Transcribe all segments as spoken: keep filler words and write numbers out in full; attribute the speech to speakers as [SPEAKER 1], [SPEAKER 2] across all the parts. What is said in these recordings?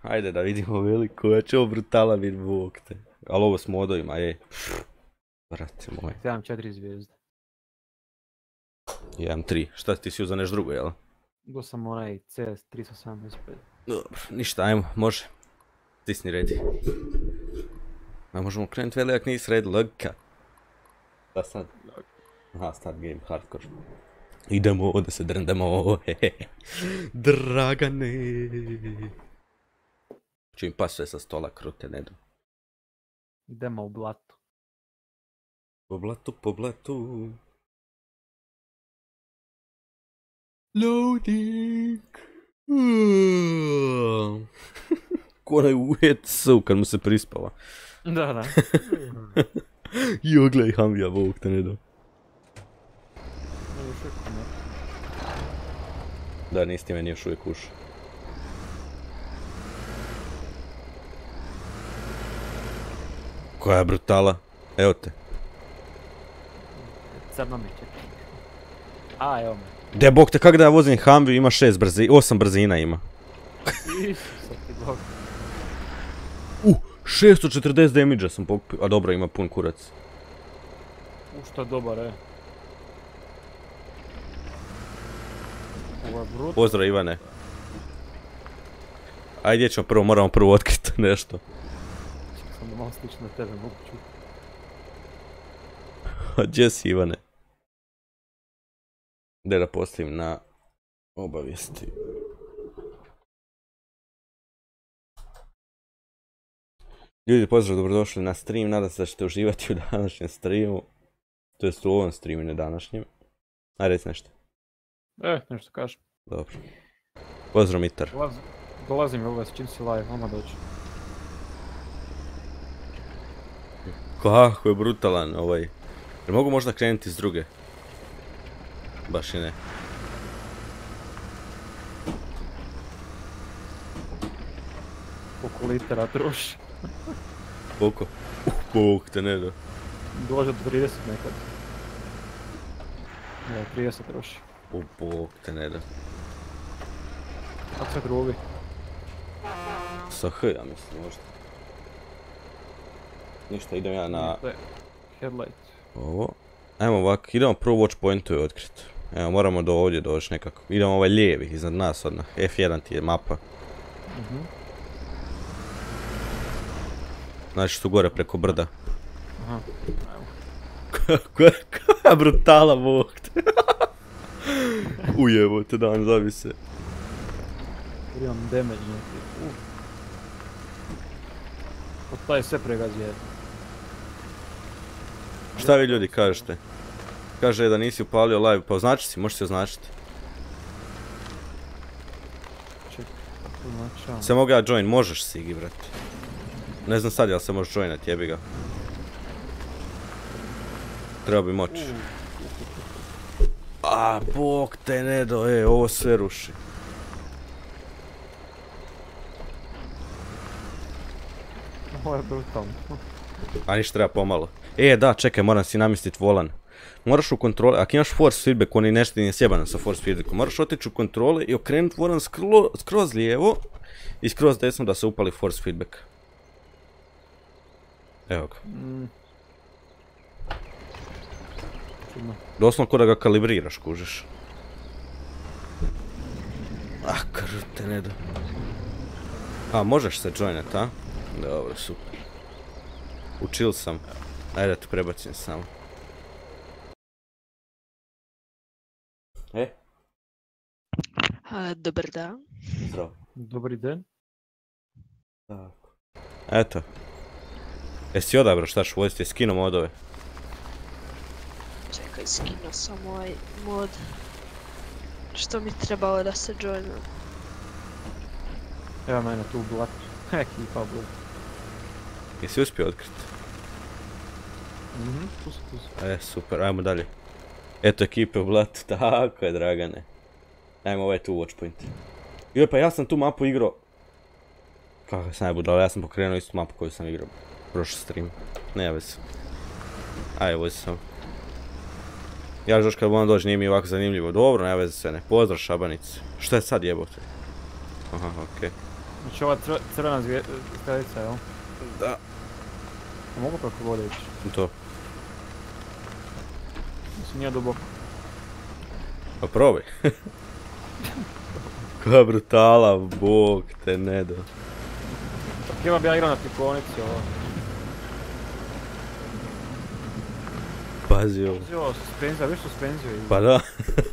[SPEAKER 1] Ajde da vidimo veliko, ja ću ovo brutala vid bog te. Ali ovo s modovima, je. Brate moj.
[SPEAKER 2] Ja imam četiri zvijezde.
[SPEAKER 1] Ja imam tri. Šta ti si uzao nešto drugo, jel?
[SPEAKER 2] Go sam onaj C S tristo sedamdeset pet.
[SPEAKER 1] Dobro, ništa, ajmo, može. Stisni redi. A možemo krenuti velik nis red, logika. Da sad? Aha, start game, hardcore. Idemo, da se drndamo, hehehe. Dragane. Ču im pa sve sa stola krute, ne dam.
[SPEAKER 2] Idemo u blatu.
[SPEAKER 1] Po blatu, po blatu. Loading. Ko onaj uvjet su kad mu se prispava.
[SPEAKER 2] Da, da.
[SPEAKER 1] Jo, gledaj Humvija, bog te ne dam. Da, nisi ti meni još uvijek ušao. Koja je brutala? Evo te.
[SPEAKER 2] Crno mi čekaj. A, evo me.
[SPEAKER 1] De, bog te, kak da ja vozim Humviju, ima šest brzina, osam brzina ima.
[SPEAKER 2] Isuse ti bog.
[SPEAKER 1] Uh, šesto četrdeset damage-a sam pokupio, a dobro, ima pun kurac.
[SPEAKER 2] U, šta dobar, e. Ovo je brut.
[SPEAKER 1] Pozdrav Ivane. Ajde ćemo prvo, moramo prvo otkriti nešto.
[SPEAKER 2] Čekaj sam da malo slično na tebe mogu čuti.
[SPEAKER 1] Gdje si Ivane? Gdje da postavim na obavijesti. Ljudi, pozdrav, dobrodošli na stream, nadam se da ćete uživati u današnjem streamu. To jest u ovom streamu, ne današnjem. Aj, reci nešto.
[SPEAKER 2] E, nešto kažem.
[SPEAKER 1] Dobro. Pozdrav Mitar.
[SPEAKER 2] Dolazim, dolazim ovaj s čim si live, odmah doći.
[SPEAKER 1] Kako je brutalan ovaj. Jer mogu možda krenuti s druge? Baš i ne.
[SPEAKER 2] Koliko litera troši.
[SPEAKER 1] Koliko? Uh, bog te ne da.
[SPEAKER 2] Dođe do trideset nekad. Ne, trideset troši.
[SPEAKER 1] U bog te ne da.
[SPEAKER 2] Kako se drugi?
[SPEAKER 1] Sa H, ja mislim, možda. Ništa, idem ja na...
[SPEAKER 2] Headlight.
[SPEAKER 1] Ovo. Ajmo ovako, idemo prvo watch pointu je otkriti. Evo, moramo do ovdje doći nekako. Idemo ovaj lijevi, iznad nas odmah. F jedan ti je mapa.
[SPEAKER 2] Mhm.
[SPEAKER 1] Znači tu gore preko brda.
[SPEAKER 2] Aha, evo.
[SPEAKER 1] Koja brutala bog te. Ujevo te dan, zavi se.
[SPEAKER 2] Imam damage neki. Uh. Od taj sve pregazi jedno.
[SPEAKER 1] Šta vi ljudi kažete? Kaže da nisi upalio live, pa označi si, možeš si označiti.
[SPEAKER 2] Čekaj, kako označavam?
[SPEAKER 1] Se mogu ja join, možeš si igi, brate. Ne znam sad jel se možeš joinat, jebi ga. Treba bi moć. A, bog te ne do, e, ovo sve ruši.
[SPEAKER 2] Ovo je brutalno.
[SPEAKER 1] A ništa treba pomalo. E, da, čekaj, moram si namjestiti volan. Moraš u kontrole, ako imaš force feedback, oni nešto nije sjebano sa force feedbackom, moraš otići u kontrole i okrenuti volan skro, skroz lijevo i skroz desno da se upali force feedback. Evo ga.
[SPEAKER 2] Mm. Čudno.
[SPEAKER 1] Doslovno ko da ga kalibriraš, kužiš. Ah, krute, ne da. A, možeš se joinat, a? Dobro, super. Učil sam. Ajde da te prebacim samo. E?
[SPEAKER 3] A, dobar dan.
[SPEAKER 1] Zdravo.
[SPEAKER 2] Dobri den.
[SPEAKER 1] Tako. Eto. Jesi odabrao šta ću voziti, skino modove?
[SPEAKER 3] Čekaj, skinuo sam ovaj mod. Što mi trebalo da se joinam?
[SPEAKER 2] Evo mene tu u blatu. Ekipa u blatu.
[SPEAKER 1] Jesi uspio otkriti?
[SPEAKER 2] Mhm, tu su, tu su.
[SPEAKER 1] E, super, ajmo dalje. Eto ekipe u blatu, tako je Dragane. Ajmo ovaj tu watch point. Joj, pa ja sam tu mapu igrao. Kako sam najbudala, ja sam pokrenuo istu mapu koju sam igrao. Prošli stream. Ne jave se. Ajde, vozi sam. Ja još kad budem doći nije mi ovako zanimljivo. Dobro, ne veze se ne. Pozdrav Šabanice. Šta je sad jebote? Aha, okej.
[SPEAKER 2] Znači ova cr crvena strelica, jel?
[SPEAKER 1] Da.
[SPEAKER 2] A mogu preko vode ići?
[SPEAKER 1] To.
[SPEAKER 2] Mislim, nije duboko.
[SPEAKER 1] Pa probaj. Koja brutala, bog te ne do.
[SPEAKER 2] Htjela bi ja igrao na tipkovnici, ovo.
[SPEAKER 1] Pazi ovo.
[SPEAKER 2] Pazi ovo, suspenzija, viš suspenziju i...
[SPEAKER 1] Pa da.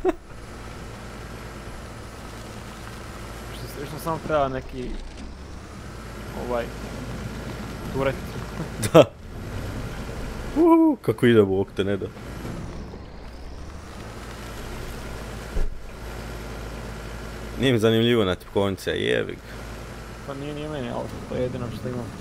[SPEAKER 2] Još nam samo treba neki... Ovaj... Turet.
[SPEAKER 1] Da. Uuu, kako ide bog te ne da. Nije mi zanimljivo na tipkovnici, a jebik.
[SPEAKER 2] Pa nije nije meni, ali to je jedino što imam.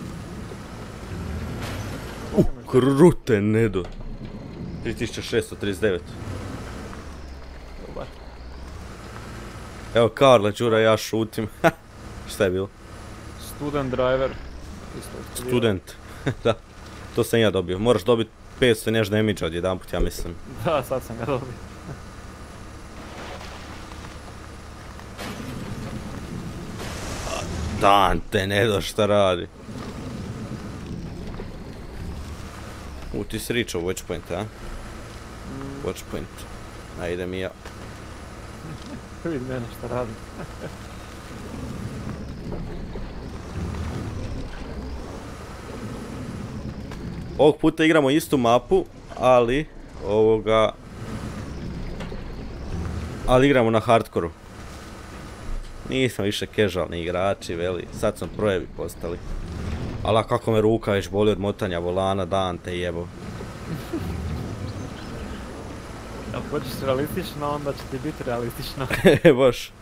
[SPEAKER 1] Uh, krute ne do. tri tisuće šesto trideset devet.
[SPEAKER 2] Dobar.
[SPEAKER 1] Evo Karla, Đura, ja šutim. Šta je bilo?
[SPEAKER 2] Student driver. Isto eksplodirao.
[SPEAKER 1] Student. Da. To sam ja dobio. Moraš dobiti petsto nešto damage od jedan put, ja mislim.
[SPEAKER 2] Da, sad sam ga dobio.
[SPEAKER 1] Dante, ne do šta radi. U, ti si ričao watchpoint, a? Watchpoint. A idem i ja.
[SPEAKER 2] Vidi mene šta radim.
[SPEAKER 1] Ovog puta igramo istu mapu, ali ovoga... Ali igramo na hardkoru. Nismo više casualni igrači, veli, sad smo projevi postali. Ali kako me ruka već boli od motanja volana, Dante jebo.
[SPEAKER 2] Ako hoćeš realistično, onda će ti biti realistično.
[SPEAKER 1] E, baš.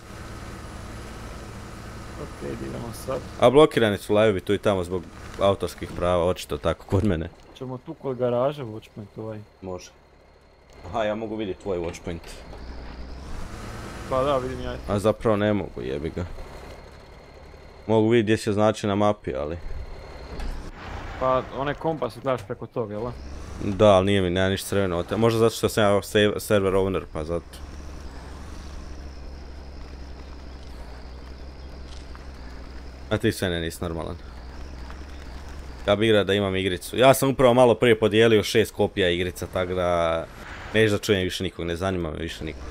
[SPEAKER 2] Okej, idemo sad.
[SPEAKER 1] A blokirani su live-ovi tu i tamo zbog autorskih prava, očito tako kod mene.
[SPEAKER 2] Ćemo tu kod garaže watchpoint ovaj.
[SPEAKER 1] Može. Aha, ja mogu vidjeti tvoj watchpoint.
[SPEAKER 2] Pa da, vidim ja.
[SPEAKER 1] A zapravo ne mogu, jebi ga. Mogu vidjeti gdje se znači na mapi, ali...
[SPEAKER 2] Pa onaj kompas gledaš preko toga, jel?
[SPEAKER 1] Da, ali nije mi, nema ništa crveno. Možda zato što sam ja save, server owner, pa zato. A ti sve ne nisi normalan. Ja bi igrao da imam igricu. Ja sam upravo malo prije podijelio šest kopija igrica, tako da... Neću da čujem više nikog, ne zanima me više nikog.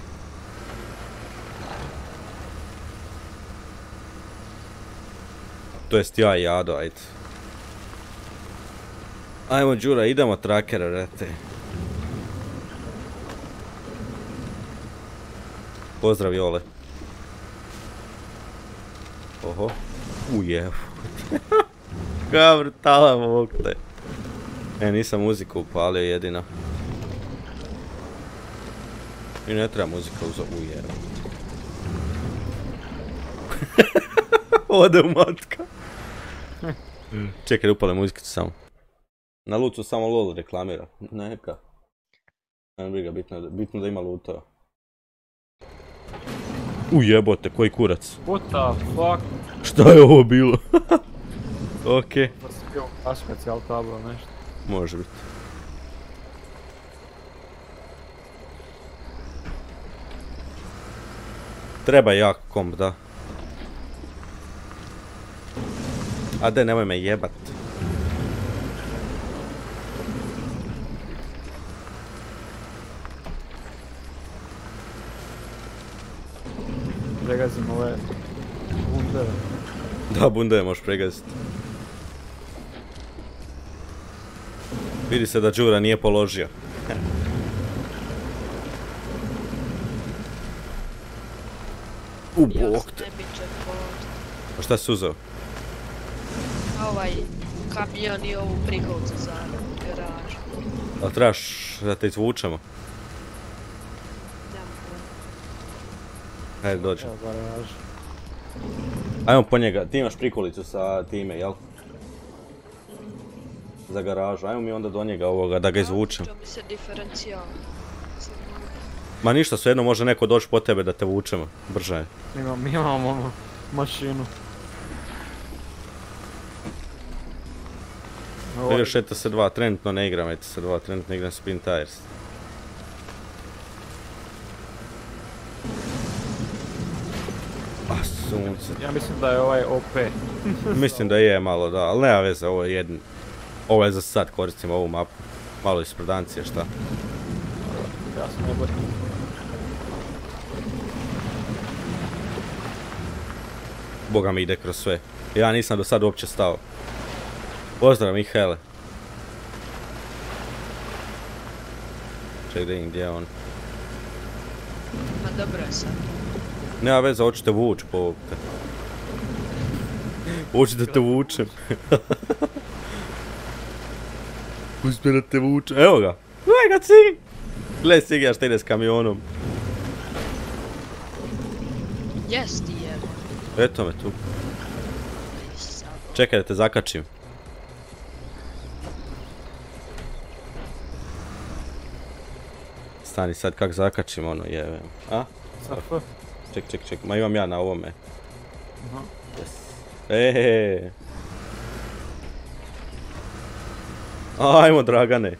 [SPEAKER 1] To jest ja i Ado, ajde. Ajmo Đura, idemo trackera, vrate. Pozdrav Jole. Oho. Ujev. Koja brutala mog te. E, nisam muziku upalio jedino. I ne treba muzika uzo... Ujev. Ode u matka. Čekaj da upale muzikicu samo. Na lucu samo LOL reklamira. Neka. Ne briga, bitno, bitno da ima lutova. Ujebote, koji kurac.
[SPEAKER 2] What the fuck?
[SPEAKER 1] Šta je ovo bilo? Okej.
[SPEAKER 2] Pa si bio baš specijal tablo, nešto.
[SPEAKER 1] Može biti. Treba jak komp, da. A de, nemoj me jebat.
[SPEAKER 2] Pregazim ove bundeve.
[SPEAKER 1] Da, bundeve možeš pregaziti. Vidi se da Đura nije položio. U bok te.
[SPEAKER 3] Ne bi checkpoint.
[SPEAKER 1] A šta si uzeo?
[SPEAKER 3] Ovaj kamion i ovu prigolcu za garažu.
[SPEAKER 1] Ali trebaš da te izvučemo?
[SPEAKER 3] Nemam pojma.
[SPEAKER 1] Hajde, dođi.
[SPEAKER 2] Evo garaž.
[SPEAKER 1] Ajmo po njega, ti imaš prikolicu sa time, jel? Za garažu, ajmo mi onda do njega ovoga, da ga izvučem.
[SPEAKER 3] Što mi se diferencijal.
[SPEAKER 1] Ma ništa, svejedno može neko doći po tebe da te vučemo, brže je.
[SPEAKER 2] Imam, mi imamo onu mašinu.
[SPEAKER 1] Vidiš E T S dva, trenutno ne igram E T S dva, trenutno igram Spin Tires. As. sunce.
[SPEAKER 2] Ja mislim da je ovaj O P.
[SPEAKER 1] Mislim da je malo, da, ali nema veze, ovo je jedin. Ovo je za sad, koristim ovu mapu. Malo iz predancije, šta?
[SPEAKER 2] Ja sam ne borim.
[SPEAKER 1] Boga mi ide kroz sve. Ja nisam do sad uopće stao. Pozdrav Mihajle. Ček da vidim gdje je on.
[SPEAKER 3] Ma dobro je sad.
[SPEAKER 1] Nema veze, hoću te vući po ovog. Hoću da te vučem. Uspije da te vučem. Evo ga. Gledaj ga Cigi. Gledaj Cigi, šta ide s kamionom.
[SPEAKER 3] Jes ti je.
[SPEAKER 1] Eto me tu. Čekaj da te zakačim. Stani sad kak zakačim ono jevem. A?
[SPEAKER 2] Sa F.
[SPEAKER 1] Ček, ček, ček. Ma imam ja na ovome.
[SPEAKER 2] Aha.
[SPEAKER 1] Yes. Eee. Ajmo Dragane.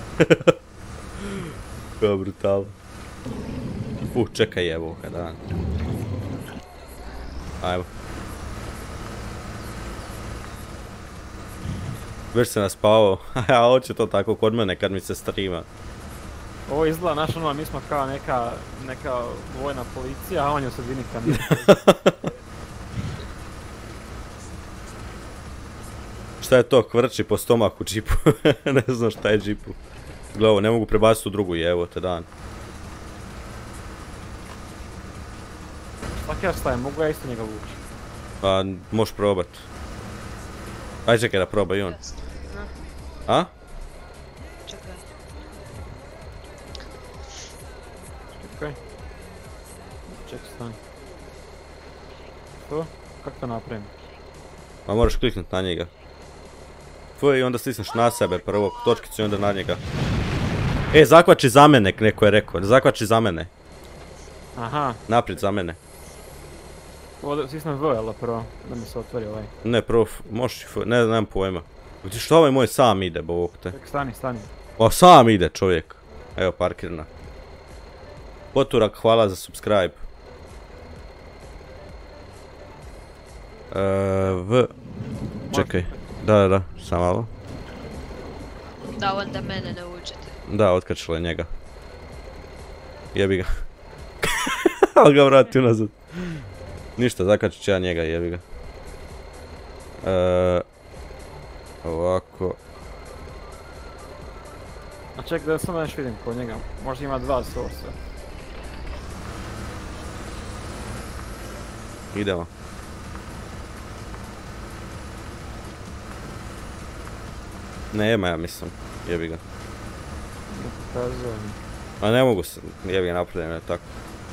[SPEAKER 1] Kao brutal. Uh, čekaj evo ga dan. Ajmo. Već se naspavao. Ja hoće to tako kod mene kad mi se streama.
[SPEAKER 2] Ovo izgleda naš ono, mi smo kao neka, neka vojna policija, a on je u sredini kamiona.
[SPEAKER 1] Šta je to? Kvrči po stomaku džipu. Ne znam šta je džipu. Gle ovo, ne mogu prebaciti u drugu jevo te dan.
[SPEAKER 2] Svaki ja stavim, mogu ja isto njega vući.
[SPEAKER 1] Pa, možeš probat. Aj čekaj da proba i on. A?
[SPEAKER 3] Čekaj.
[SPEAKER 2] Čekaj. Čekaj, stani. To? Kako to napravim?
[SPEAKER 1] Pa moraš kliknut na njega. Tvoj i onda stisneš na sebe prvo točkicu i onda na njega. E, zakvači za mene, neko je rekao. Zakvači za mene.
[SPEAKER 2] Aha.
[SPEAKER 1] Naprijed za mene.
[SPEAKER 2] Ovo stisnem V, jel prvo? Da mi se otvori ovaj.
[SPEAKER 1] Ne, prvo, možeš i f... ne, nemam pojma. Gdje šta ovaj moj sam ide, bog te.
[SPEAKER 2] Čekaj, stani, stani.
[SPEAKER 1] Pa sam ide čovjek. Evo parkirna. Poturak, hvala za subscribe. Eee, v... Čekaj. Da, da, da, sam malo.
[SPEAKER 3] Da onda mene ne vučete.
[SPEAKER 1] Da, otkačilo je njega. Jebi ga. Ali ga vrati unazad. Ništa, zakačit ću ja njega, jebi ga. Eee... Ovako...
[SPEAKER 2] A čekaj da samo još vidim kod njega. Možda ima dva source.
[SPEAKER 1] Idemo. Nema ja mislim, jebi ga.
[SPEAKER 2] Ne pokazuje.
[SPEAKER 1] A ne mogu se, jebi ga napravljeno je tako.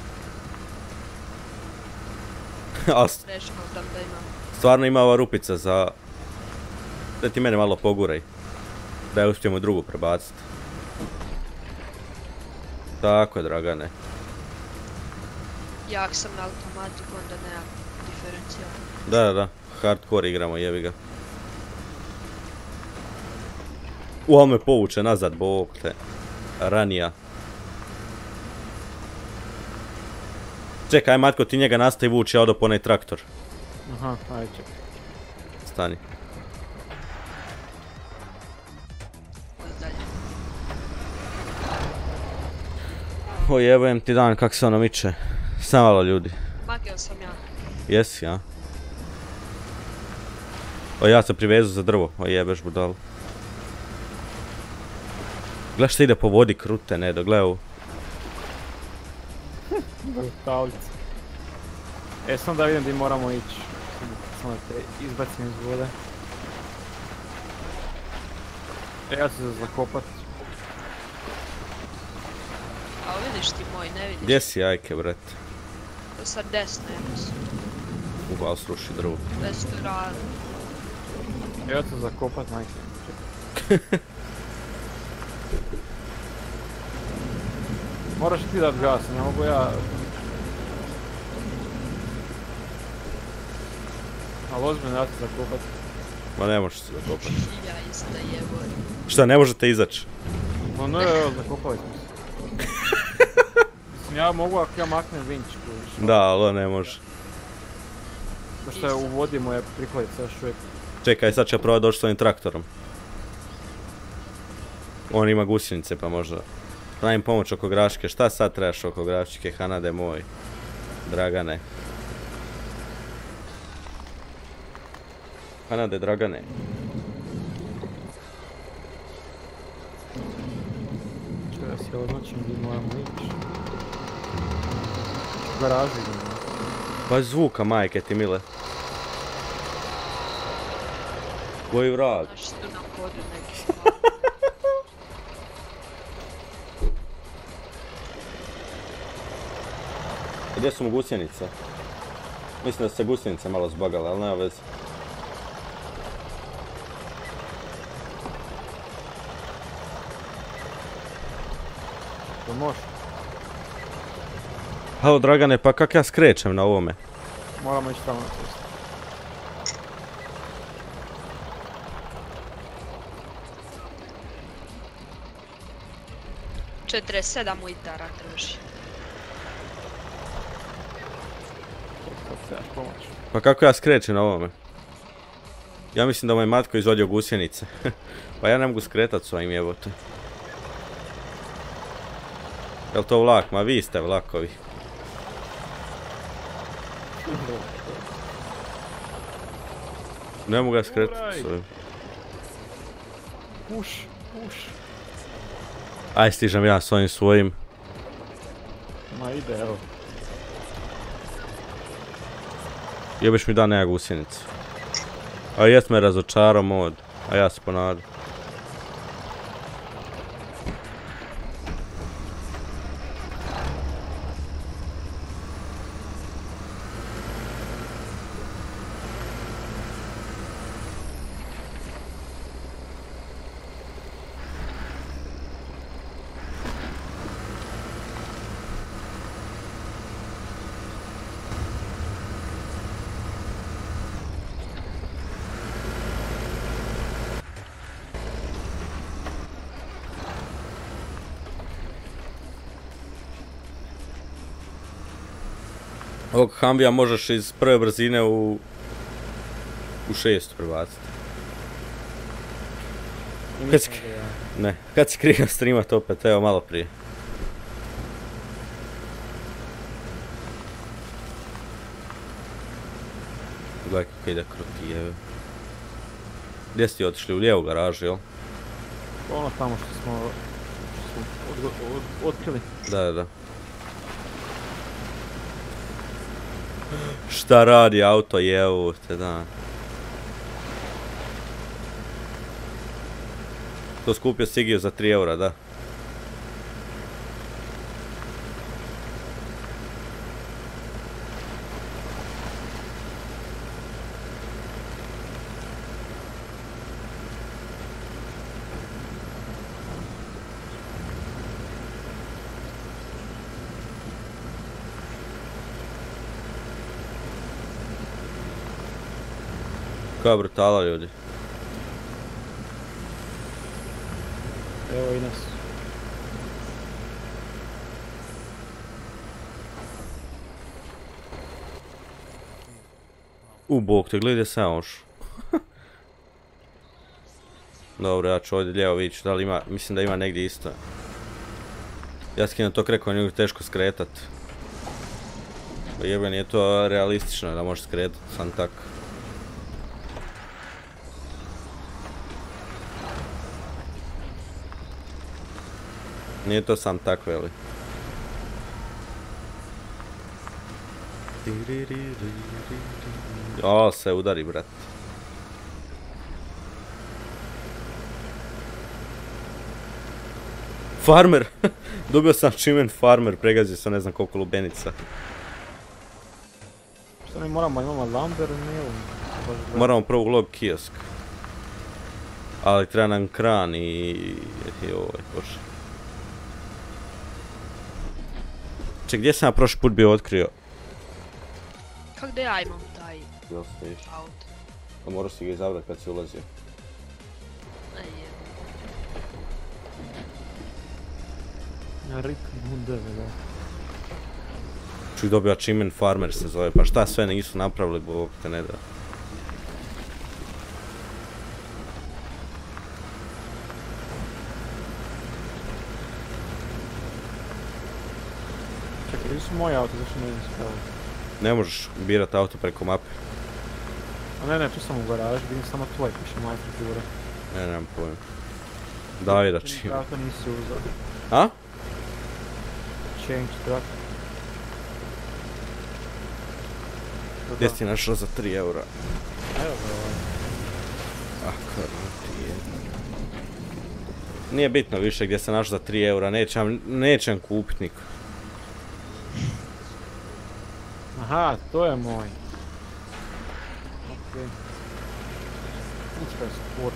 [SPEAKER 1] A
[SPEAKER 3] Rešimo tam da imam.
[SPEAKER 1] stvarno ima ova rupica za... Da ti mene malo poguraj. Da je uspijemo drugu prebaciti. Tako je, Dragane.
[SPEAKER 3] Jak sam na automatiku, onda nemam diferencijal.
[SPEAKER 1] Da, da, da. Hardcore igramo, jebi ga. U, ali me povuče nazad, bog te. Ranija. Čekaj, Matko, ti njega nastavi vući, ja odo po onaj traktor.
[SPEAKER 2] Aha, ajde čekaj.
[SPEAKER 1] Stani.
[SPEAKER 3] Ovo dalje.
[SPEAKER 1] O jebujem ti dan, kak se ono miče. Samo malo ljudi.
[SPEAKER 3] Magel sam ja.
[SPEAKER 1] Jesi, ja? O, ja sam privezu za drvo. O jebeš budalu. Gle što ide po vodi krute, ne, do gle ovu.
[SPEAKER 2] Brutalica. E, sam da vidim gdje moramo ići. Samo da te izbacim iz vode. E, ja ću se zakopat.
[SPEAKER 3] A vidiš ti moj, ne vidiš?
[SPEAKER 1] Gdje si ajke, brate?
[SPEAKER 3] Sad desno je mislim.
[SPEAKER 1] Ugao sruši drvo.
[SPEAKER 3] Restoran.
[SPEAKER 2] E, ja ću se zakopat, majke. Čekaj. Moraš ti dat gas, ne mogu ja... Ali ozbiljno ja ću se zakopat.
[SPEAKER 1] Ma ne možeš se zakopati.
[SPEAKER 3] Ja isto jeboj.
[SPEAKER 1] Šta, ne možete izaći?
[SPEAKER 2] No ne, evo, zakopali smo se. Mislim, ja mogu ako ja maknem vinč, kojiš.
[SPEAKER 1] Da, ali on ne može.
[SPEAKER 2] Da što je u vodi moje prikolice još uvijek.
[SPEAKER 1] Čekaj, sad će probati doći s ovim traktorom. On ima gusjenice pa možda. Pravim pomoć oko graške. Šta sad trebaš oko graške, Hanade moj? Dragane. Hanade, Dragane.
[SPEAKER 2] Čekaj da si označim gdje moramo ići. U garaži idemo.
[SPEAKER 1] Baš zvuka, majke ti mile. Koji vrag.
[SPEAKER 3] Znaš tu na podu neki stvar.
[SPEAKER 1] Gdje su mu gusjenice? Mislim da se gusjenice malo zbagale, ali nema veze.
[SPEAKER 2] To može.
[SPEAKER 1] Halo Dragane, pa kak ja skrećem na ovome?
[SPEAKER 2] Moramo ići tamo na cestu.
[SPEAKER 3] četrdeset sedam litara drži.
[SPEAKER 2] Sad trebaš pomoć.
[SPEAKER 1] Pa kako ja skrećem na ovome? Ja mislim da moj matko izvodio gusjenice. Pa ja ne mogu skretat s ovim jebote. Jel to vlak? Ma vi ste vlakovi. Ne mogu ga skretat s ovim.
[SPEAKER 2] Puš, puš.
[SPEAKER 1] Aj, stižem ja s ovim svojim.
[SPEAKER 2] Ma ide, evo.
[SPEAKER 1] Jebeš mi da nema gusjenicu. A jes me razočarao mod. A ja se ponadam. Ovog Humvija možeš iz prve brzine u... u šestu prebaciti. Kad si... Ne, kad si krenuo streamat opet, evo malo prije. Gledaj kako ide kruti, evo. Gdje ste otišli? U lijevu garažu, jel?
[SPEAKER 2] Ono tamo što smo... što smo od, od, otkrili.
[SPEAKER 1] Da, da, da. Šta radi auto, jevu te, da. To skupio Sigiju za tri eura, da. Koja brutala, ljudi.
[SPEAKER 2] Evo i nas.
[SPEAKER 1] U bog te, gledaj sam još. Dobro, ja ću ovdje lijevo ići, da li ima, mislim da ima negdje isto. Ja skinem to kreko, njegu teško skretat. Jebe, nije to realistično da možeš skretat, sam tak. Nije to sam tak, veli. O, se udari, brat. Farmer! Dobio sam achievement farmer, pregazio sam ne znam koliko lubenica.
[SPEAKER 2] Što mi moramo, imamo lamber, ne
[SPEAKER 1] Moramo prvo ulog kiosk. Ali treba nam kran i... joj, bože. Ček, gdje sam ja prošli put bio otkrio?
[SPEAKER 3] Kak da ja imam taj
[SPEAKER 1] Jel stojiš?
[SPEAKER 3] auto?
[SPEAKER 1] Pa morao si ga izabrat kad si ulazio.
[SPEAKER 3] Ne je.
[SPEAKER 2] Rik bundeve, da.
[SPEAKER 1] Čuj, dobio Achievement Farmer se zove, pa šta sve nisu napravili, bog te ne da.
[SPEAKER 2] Čekaj, gdje su moji auto, zašto ne vidim spavati?
[SPEAKER 1] Ne možeš birat auto preko mape.
[SPEAKER 2] A ne, ne, tu sam u garaži, vidim samo tvoj, piše moja figura.
[SPEAKER 1] Ne, nemam pojma. Daj da čim.
[SPEAKER 2] Auto nisi uzao.
[SPEAKER 1] A?
[SPEAKER 2] Change truck.
[SPEAKER 1] Gdje si našao za tri eura?
[SPEAKER 2] Evo ga ovaj.
[SPEAKER 1] Ah, karati je. Nije bitno više gdje se našao za tri eura, nećem, nećem kupit niko.
[SPEAKER 2] Aha, to je moj. Okej. Ušta je sport.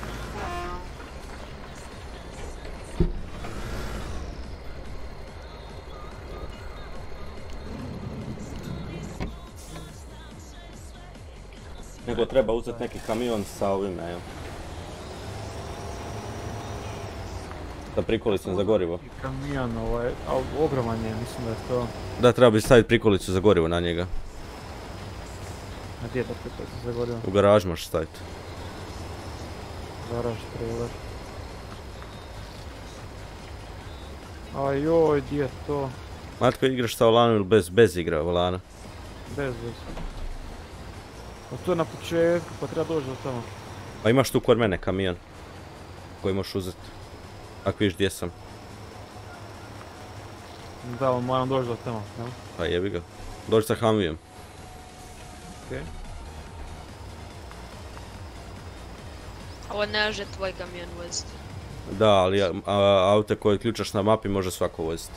[SPEAKER 1] Nego treba uzeti neki kamion sa ovim, evo. Sa prikolicom za gorivo.
[SPEAKER 2] Kamion ovaj, a ogroman je, mislim da je to...
[SPEAKER 1] Da, treba bi staviti prikolicu za gorivo na njega.
[SPEAKER 2] A gdje je ta prikolica za gorivo?
[SPEAKER 1] U garaž možeš staviti.
[SPEAKER 2] Garaž, trailer. Aj joj, gdje je to?
[SPEAKER 1] Matko, igraš sa volanom ili bez, bez igra volana?
[SPEAKER 2] Bez, bez. A to je na početku, pa treba doći do tamo.
[SPEAKER 1] Pa imaš tu kod mene kamion koji možeš uzeti. Ako vidiš gdje sam.
[SPEAKER 2] Da, ali moram doći do tamo, jel?
[SPEAKER 1] Pa jebi ga. Dođi sa Humvijem.
[SPEAKER 2] Okej.
[SPEAKER 3] Ovo ne može tvoj kamion voziti.
[SPEAKER 1] Da, ali a, a, aute koje ključaš na mapi može svako voziti.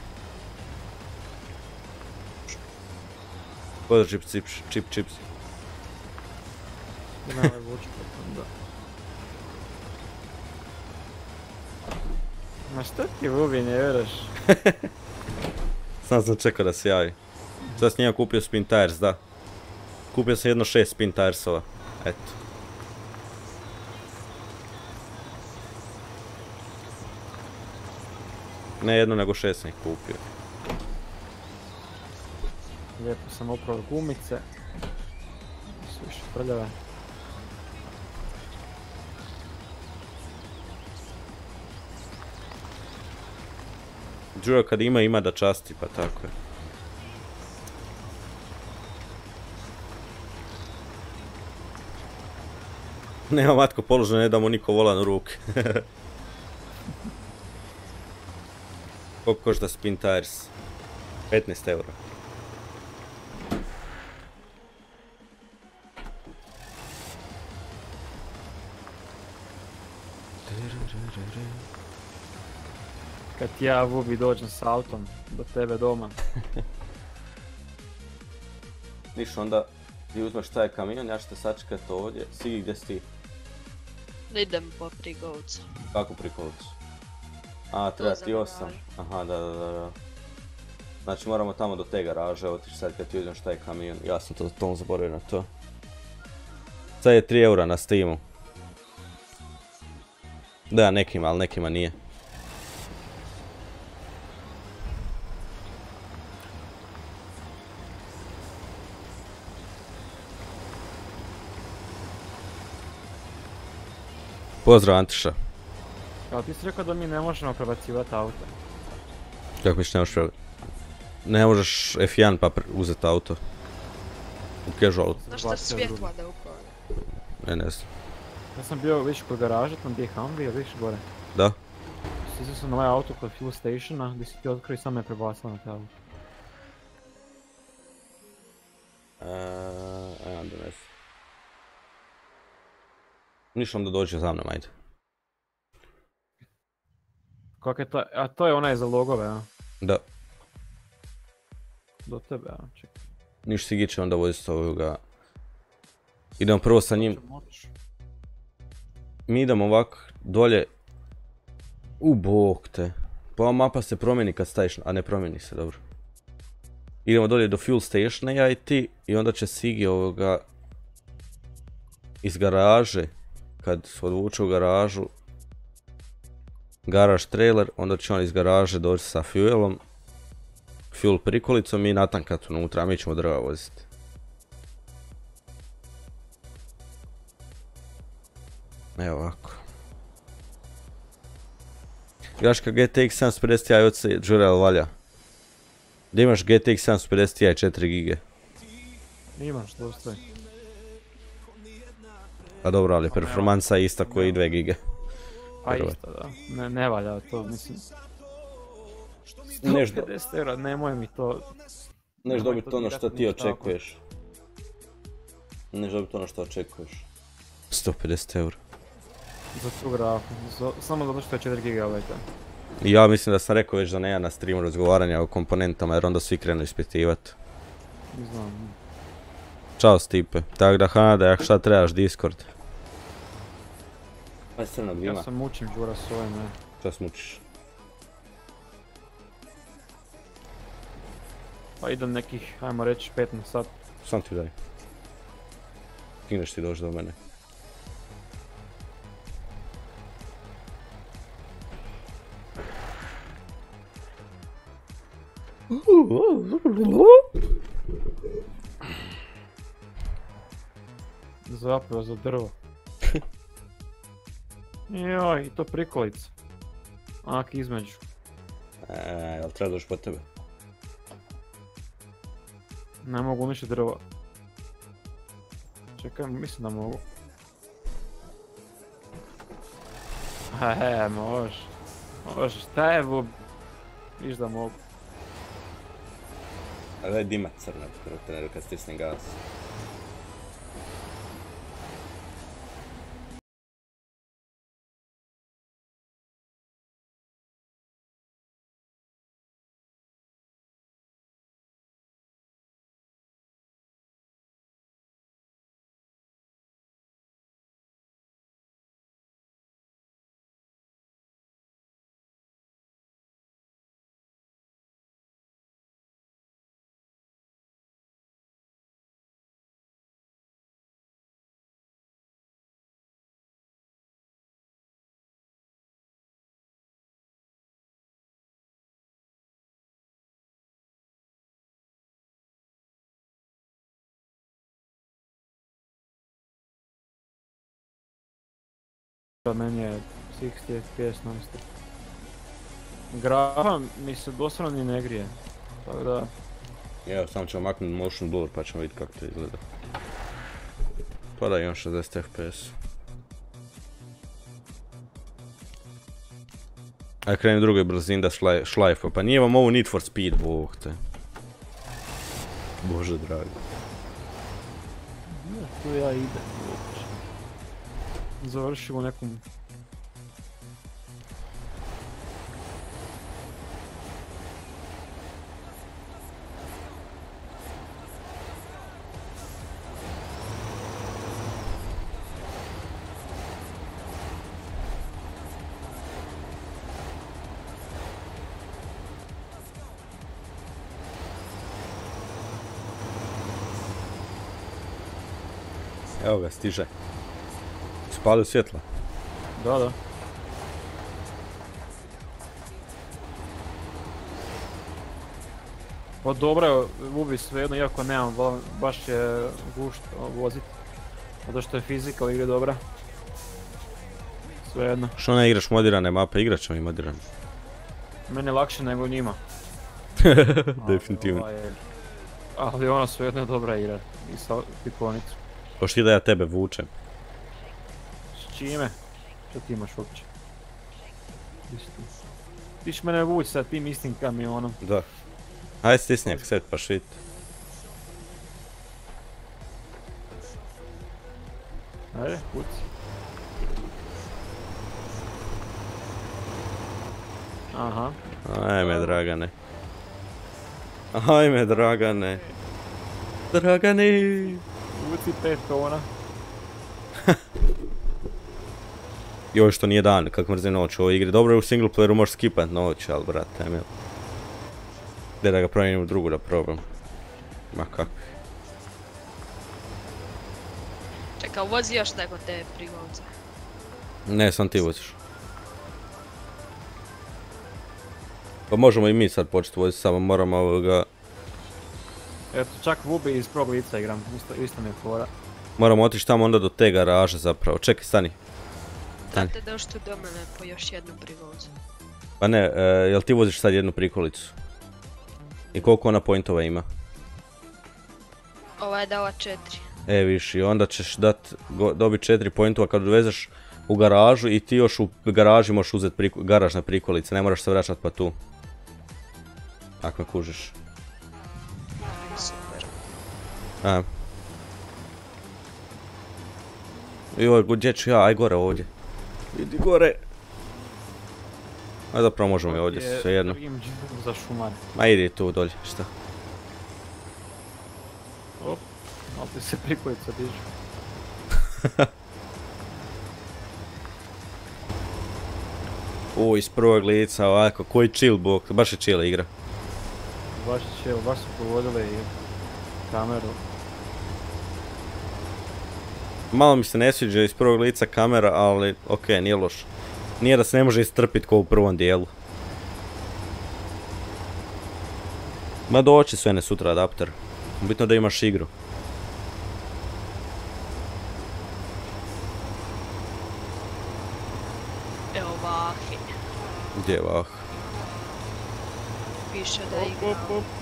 [SPEAKER 1] Podrži čip, čip, čips.
[SPEAKER 2] I na ovaj vuču potom, da. Ma šta ti Vubi, ne vjeruješ?
[SPEAKER 1] Sam sam čekao da se javi. Sad s njega kupio spin tires, da. Kupio sam jedno šest spin tiresova. Eto. Ne jedno, nego šest sam ih kupio.
[SPEAKER 2] Lijepo sam opravo gumice. Su više prljave.
[SPEAKER 1] Đuro kad ima, ima da časti, pa tako je. Nema Matko položeno, ne da mu niko volan u ruke. Koliko košta spin tires? petnaest eura.
[SPEAKER 2] Kad ja Vubi dođem s autom do tebe doma.
[SPEAKER 1] Niš, onda ti uzmeš taj kamion, ja ću te sačekat ovdje. Sigi, gdje si ti?
[SPEAKER 3] Idem po prigovcu.
[SPEAKER 1] Kako prikolicu? A, treba
[SPEAKER 3] za
[SPEAKER 1] ti osam.
[SPEAKER 3] garažu.
[SPEAKER 1] Aha, da, da, da, da. Znači moramo tamo do te garaže otići sad kad ti uzmeš taj kamion. Ja sam to tom zaboravio na to. Sad je tri eura na Steamu. Da, nekima, ali nekima nije. Pozdrav Antiša.
[SPEAKER 2] Kao ti si rekao da mi ne možemo prebacivati auto.
[SPEAKER 1] Kako misliš ne možeš pre... Ne možeš F jedan pa uzeti auto. U casual.
[SPEAKER 3] Znaš šta svjetla da upali?
[SPEAKER 1] Ne, ne znam.
[SPEAKER 2] Ja sam bio više kod garaže, tam gdje je Humvee, ili više gore.
[SPEAKER 1] Da?
[SPEAKER 2] Sisao sam na ovaj auto kod fuel stationa, gdje si ti otkrio i sam me prebacila na te auto.
[SPEAKER 1] Eee, ajde onda ne znam. Niš onda dođe za mnom, ajde.
[SPEAKER 2] Kako je to, a to je onaj za logove, a?
[SPEAKER 1] Da.
[SPEAKER 2] Do tebe, a, čekaj.
[SPEAKER 1] Niš Sigi će onda voziti ovoga. Idemo prvo sa njim. Mi idemo ovako dolje. U bok te. Pa ova mapa se promijeni kad staviš, a ne promijeni se, dobro. Idemo dolje do fuel stationa ja i ti i onda će Sigi ovoga iz garaže, kad se odvuče u garažu, garaž trailer, onda će on iz garaže doći sa fuelom fuel prikolicom i natankat unutra, a mi ćemo drva voziti. Evo ovako. Graška G T X sedamsto pedeset Ti od se Jurel valja. Da imaš G T X sedamsto pedeset Ti četiri gige.
[SPEAKER 2] Imaš, dosta.
[SPEAKER 1] Pa dobro, ali performansa je ista koja i dvije gige.
[SPEAKER 2] Pa isto, da. Ne, ne valja to, mislim.
[SPEAKER 1] Neš
[SPEAKER 2] sto pedeset eura, nemoj mi to...
[SPEAKER 1] Neš dobiti ono što ti očekuješ. Neš dobiti ono što očekuješ. sto pedeset eura.
[SPEAKER 2] Za tu grafu, samo zato što je četiri gigabajta.
[SPEAKER 1] Ja mislim da sam rekao već da ne ja na streamu razgovaranja o komponentama jer onda svi krenu ispitivati.
[SPEAKER 2] Ne znam.
[SPEAKER 1] Ćao Stipe, tak da Hanada, jak šta trebaš Discord? Aj crnog dima.
[SPEAKER 2] Ja sam mučim Đura s ovim, ne.
[SPEAKER 1] Šta smučiš?
[SPEAKER 2] Pa idem nekih, ajmo reći, pet na sat.
[SPEAKER 1] Sam ti daj. Kineš ti doći do mene.
[SPEAKER 2] Zapravo za drvo. Joj, i to prikolica. Ak, između.
[SPEAKER 1] Eee, jel treba doći po tebe?
[SPEAKER 2] Ne mogu uništiti drvo. Čekaj, mislim da mogu. Hehe, može. Može, šta je bu... Viš da mogu.
[SPEAKER 1] A daj dima crnog, treneru kad stisnem gas.
[SPEAKER 2] Meni je šezdeset F P S non-stop. Grafa mi se doslovno ni ne grije. Tako da...
[SPEAKER 1] Evo, samo ćemo maknuti motion blur pa ćemo vidjeti kako to izgleda. Pa da imam šezdeset F P S. Ajde krenem drugoj brzini da šlajfa, pa nije vam ovo Need for Speed, bog te. Bože dragi.
[SPEAKER 2] Tu ja idem uopće. Završimo nekom...
[SPEAKER 1] Evo ga, stiže. Spalio svjetla.
[SPEAKER 2] Da, da. Pa dobro je, ubi svejedno, iako nemam, baš je gušt vozit. Zato što je fizika u igri dobra. Svejedno.
[SPEAKER 1] Što ne igraš modirane mape, igrat ćemo i modirane.
[SPEAKER 2] Meni je lakše nego njima.
[SPEAKER 1] Definitivno.
[SPEAKER 2] Ali, ali ona svejedno je dobra igra. I sa tiponicu.
[SPEAKER 1] Hoš ti da ja tebe vučem?
[SPEAKER 2] S čime? Što ti imaš uopće? Ti ćeš mene vući sa tim istim kamionom.
[SPEAKER 1] Da. Ajde stisni accept pa shit.
[SPEAKER 2] Ajde, vuci. Aha.
[SPEAKER 1] Ajme Dragane. Ajme Dragane. Dragane.
[SPEAKER 2] Vuci pet tona.
[SPEAKER 1] Joj što nije dan, kak mrzim noć u ovoj igri. Dobro je u single playeru možeš skipat noć, ali brate, emil. Gdje da ga promijenim u drugu da probam. Ma kak.
[SPEAKER 3] Čekaj, vozi još neko te prigovce.
[SPEAKER 1] Ne, sam ti voziš. Pa možemo i mi sad početi voziti, samo moramo ovoga...
[SPEAKER 2] Eto, čak Vubi iz prvog lica igram, isto, isto mi je fora.
[SPEAKER 1] Moramo otići tamo onda do te garaže zapravo. Čekaj, stani. Stani.
[SPEAKER 3] Date doći tu do mene po još jednu prigolicu.
[SPEAKER 1] Pa ne, e, jel ti voziš sad jednu prikolicu? I koliko ona pointova ima?
[SPEAKER 3] Ova je dala četiri.
[SPEAKER 1] E, viš, i onda ćeš dat, go, dobit četiri pointova kad odvezeš u garažu i ti još u garaži možeš uzeti priku, garažne prikolice, ne moraš se vraćat pa tu. Ako me kužiš.
[SPEAKER 3] Super.
[SPEAKER 1] A. Joj, gdje ću ja, aj gore ovdje. Idi gore. A zapravo možemo i ovdje, svejedno.
[SPEAKER 2] Za šumare.
[SPEAKER 1] Ma idi tu dolje, šta?
[SPEAKER 2] Op, ali ti se prikolica dižu.
[SPEAKER 1] U, iz prvog lica ovako, koji chill bok, baš je chill igra.
[SPEAKER 2] Baš je chill, baš su povodili i kameru.
[SPEAKER 1] Malo mi se ne sviđa iz prvog lica kamera, ali okej, nije loš. Nije da se ne može istrpit ko u prvom dijelu. Ma doći sve ne sutra adapter. Bitno da imaš igru.
[SPEAKER 3] Evo vahi.
[SPEAKER 1] Gdje je vah?
[SPEAKER 3] Piše da igra.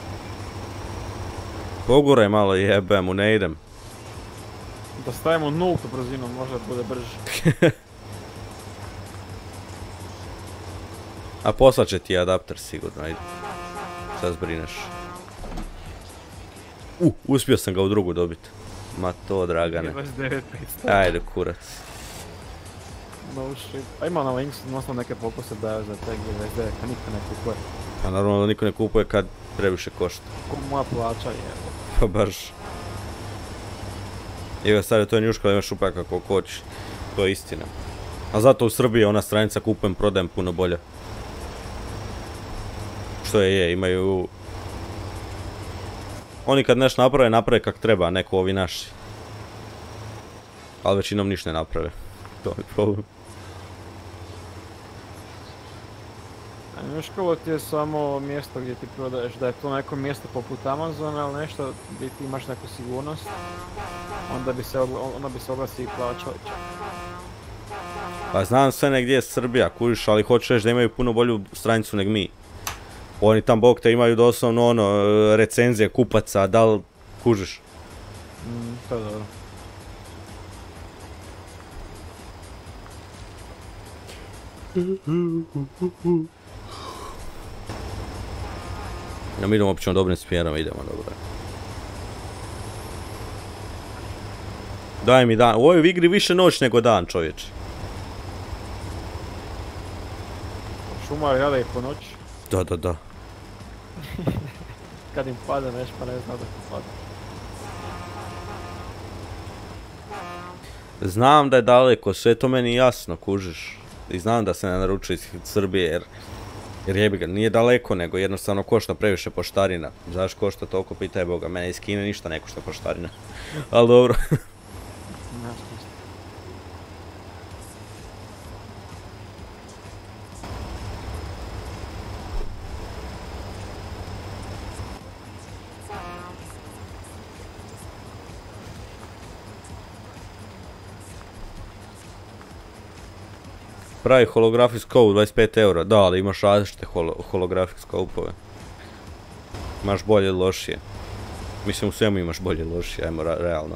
[SPEAKER 1] Poguraj malo jebem mu, ne idem.
[SPEAKER 2] Da stavimo nultu brzinu, možda bude brže.
[SPEAKER 1] A poslat će ti adapter sigurno, ajde. Sad zbrineš. U, uspio sam ga u drugu dobit. Ma to, Dragane.
[SPEAKER 2] dvadeset devet petsto.
[SPEAKER 1] Ajde, kurac.
[SPEAKER 2] No shit. A ima na Linksu nosno neke pokuse daju za te dvadeset devet, a niko ne kupuje.
[SPEAKER 1] Pa naravno da niko ne kupuje kad previše košta.
[SPEAKER 2] Ko moja plaća je.
[SPEAKER 1] Pa baš. Evo sad je to njuška da imaš šupaka koliko hoćeš. To je istina. A zato u Srbiji ona stranica kupujem, prodajem puno bolje. Što je je, imaju... Oni kad nešto naprave, naprave kak treba, neko ovi naši. Ali većinom ništa ne naprave. To je problem.
[SPEAKER 2] A Njuškovo ti je samo mjesto gdje ti prodaješ, da je to neko mjesto poput Amazona ili nešto gdje ti imaš neku sigurnost, onda bi se, onda bi se oglasi i plaćali čak.
[SPEAKER 1] Pa znam sve negdje je Srbija, kužiš, ali hoću reći da imaju puno bolju stranicu nego mi. Oni tam bog te imaju doslovno ono, recenzije kupaca, da li kužiš?
[SPEAKER 2] Mm, to je dobro.
[SPEAKER 1] Ja mi idemo općemo dobrim smjerom, idemo dobro. Daj mi dan, u ovoj igri više noć nego dan, čovječe.
[SPEAKER 2] Šumar rade i po noći.
[SPEAKER 1] Da, da, da.
[SPEAKER 2] Kad im pada nešto pa ne zna da im pada.
[SPEAKER 1] Znam da je daleko, sve to meni jasno, kužiš. I znam da se ne naručuje iz Srbije jer... Jer jebi ga, nije daleko nego jednostavno košta previše poštarina. Zašto košta toliko, pitaj Boga, mene iz Kine ništa ne košta poštarina. Ali dobro. Pravi holographic scope, dvadeset pet eura. Da, ali imaš različite holo, holographic scope-ove. Imaš bolje ili lošije. Mislim u svemu imaš bolje ili lošije, ajmo realno.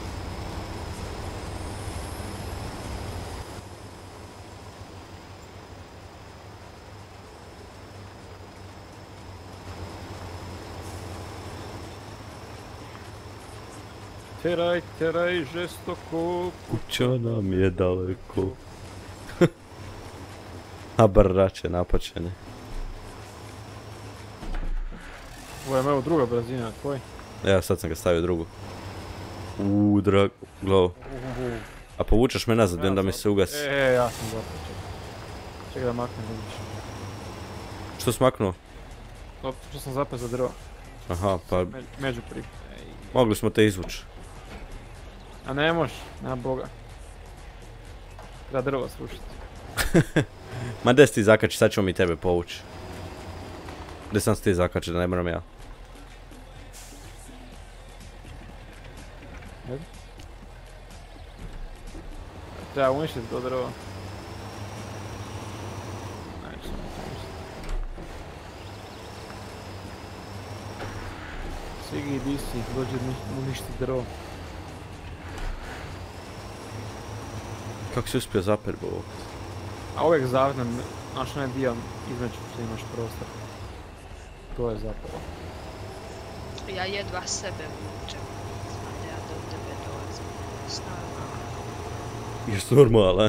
[SPEAKER 2] Teraj, teraj, žestoko.
[SPEAKER 1] Kuća nam je daleko. A brrače napačene.
[SPEAKER 2] Ovo je evo druga brzina, tvoj.
[SPEAKER 1] Ja sad sam ga stavio drugu. Uuu, drag... Glavo. A povučeš me nazad i onda mi se ugasi.
[SPEAKER 2] E, ja sam zapravo, čekaj. Čekaj da maknem vidiš.
[SPEAKER 1] Što si maknuo?
[SPEAKER 2] To što sam zapeo za drva.
[SPEAKER 1] Aha, pa
[SPEAKER 2] Među pri...
[SPEAKER 1] mogli smo te izvući.
[SPEAKER 2] A ne moš, nema boga. Treba drva srušiti.
[SPEAKER 1] Ma des ti zakači, sad ćemo mi tebe povući. Gdje sam se ti zakačio, da ne moram ja.
[SPEAKER 2] Ajde. Treba uništiti to drvo. Neću sam uništiti. Sigi, di si, dođe uništiti drvo.
[SPEAKER 1] Kako si uspio zapet bo ovdje?
[SPEAKER 2] A uvijek zavnem, znaš onaj dio između što imaš prostor. To je zapravo.
[SPEAKER 3] Ja jedva sebe vučem. Znam da ja do tebe dolazim. Snaga.
[SPEAKER 1] Jesi normalan?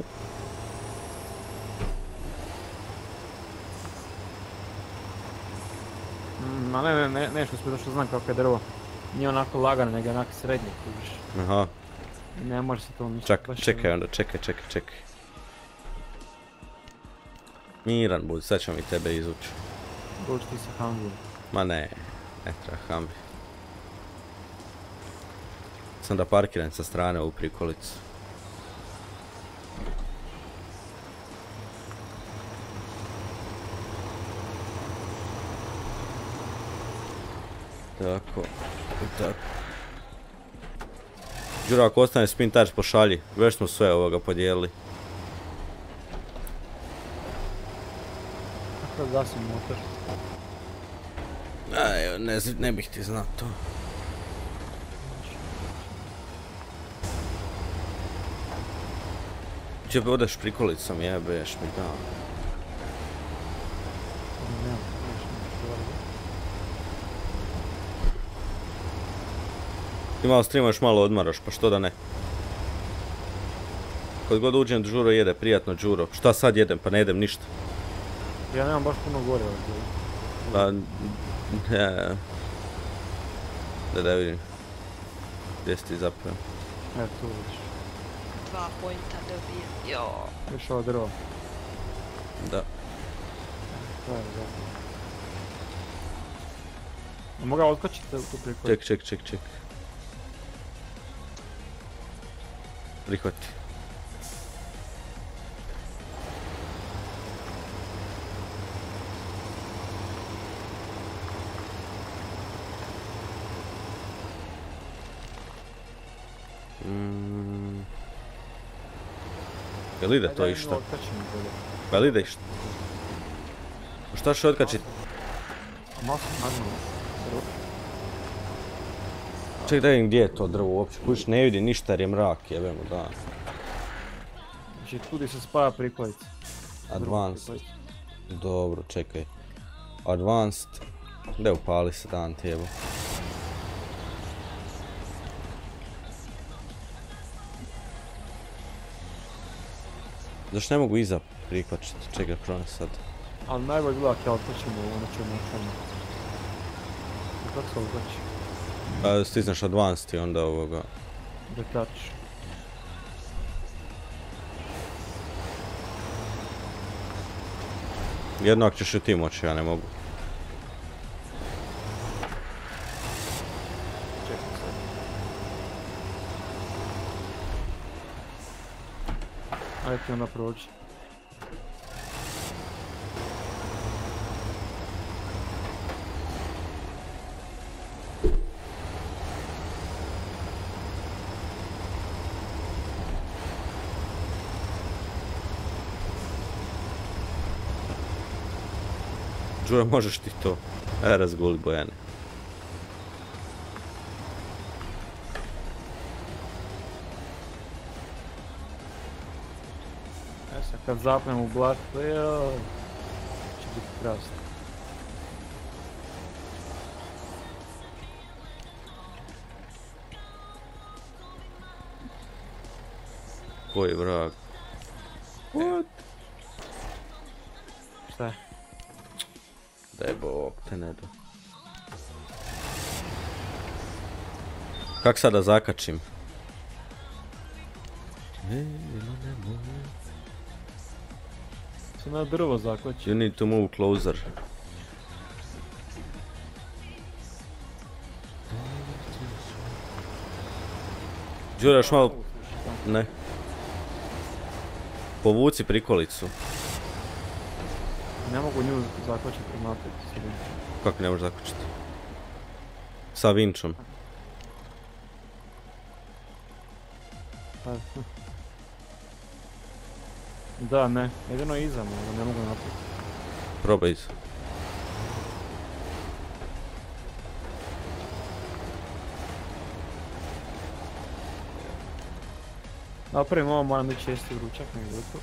[SPEAKER 2] Mm, ma ne, ne, ne, nešto smo što znam kako je drvo. Nije onako lagano, nego je onako srednje, kužiš.
[SPEAKER 1] Aha.
[SPEAKER 2] Ne može se to ništa.
[SPEAKER 1] Čak, čekaj onda, čekaj, čekaj, čekaj. Miran budi, sad ćemo mi tebe izvući.
[SPEAKER 2] Dođi ti sa Humvee.
[SPEAKER 1] Ma ne, ne treba Humvee. Sam da parkiram sa strane ovu prikolicu. Tako, i tako. Đuro, ako ostane spin touch pošalji, već smo sve ovoga podijelili.
[SPEAKER 2] Kako da gasim motor?
[SPEAKER 1] Aj, ne, ne bih ti znao to. Če bi odeš prikolicom, jebeš mi da.
[SPEAKER 2] Nemam, nešto ne govorim.
[SPEAKER 1] Ti malo streamaš, malo odmaraš, pa što da ne. Kad god uđem Đuro jede, prijatno Đuro. Šta sad jedem, pa ne jedem ništa.
[SPEAKER 2] Ja nemam baš puno goriva.
[SPEAKER 1] Pa, ne. Da da vidim. Gdje si ti zapeo?
[SPEAKER 2] Evo tu vidiš.
[SPEAKER 3] Dva pointa dobijem. Jo.
[SPEAKER 2] Još ovo drvo.
[SPEAKER 1] Da.
[SPEAKER 2] To je zapravo. Mogu ga otkačiti tu prikolicu?
[SPEAKER 1] Ček, ček, ček, ček. Prihvati. Mm. Jel ide to išta? Jel ide išta? Šta će otkačit?
[SPEAKER 2] Malo sam nagnula.
[SPEAKER 1] Ček da vidim gdje je to drvo uopće, kuć ne vidi ništa jer je mrak, jebemo da.
[SPEAKER 2] Znači tu gdje se spaja prikolica.
[SPEAKER 1] Advanced. Dobro, čekaj. Advanced. Da upali se dan tijebo. Zašto ne mogu iza prikvačiti? Čekaj, pronaći sad.
[SPEAKER 2] Ali najbolje gleda kada otkačimo ono ćemo moćamo. Kako se otkači?
[SPEAKER 1] A, stisneš Advanced i onda ovoga...
[SPEAKER 2] Detach.
[SPEAKER 1] Jedno ako ćeš i ti moći, ja ne mogu.
[SPEAKER 2] Čekaj sad. Ajde ti onda prođi.
[SPEAKER 1] Đuro, možeš ti to. E, razguli Bojane.
[SPEAKER 2] E sad kad zapnem u blato, joj, će biti krasno.
[SPEAKER 1] Koji vrag.
[SPEAKER 2] What? Šta je?
[SPEAKER 1] Daj bog te ne do. Kak sada zakačim?
[SPEAKER 2] Se na drvo zakvači.
[SPEAKER 1] You need to move closer. Đuro, još malo... Ne. Povuci prikolicu.
[SPEAKER 2] Ne mogu nju zakočiti naprijed.
[SPEAKER 1] Kako ne možeš zakočiti? Sa vinčom.
[SPEAKER 2] Da, ne. Jedino iza me, ne mogu naprijed.
[SPEAKER 1] Probaj iza.
[SPEAKER 2] Napravim ovo, moram ići jesti ručak, nek gotovo.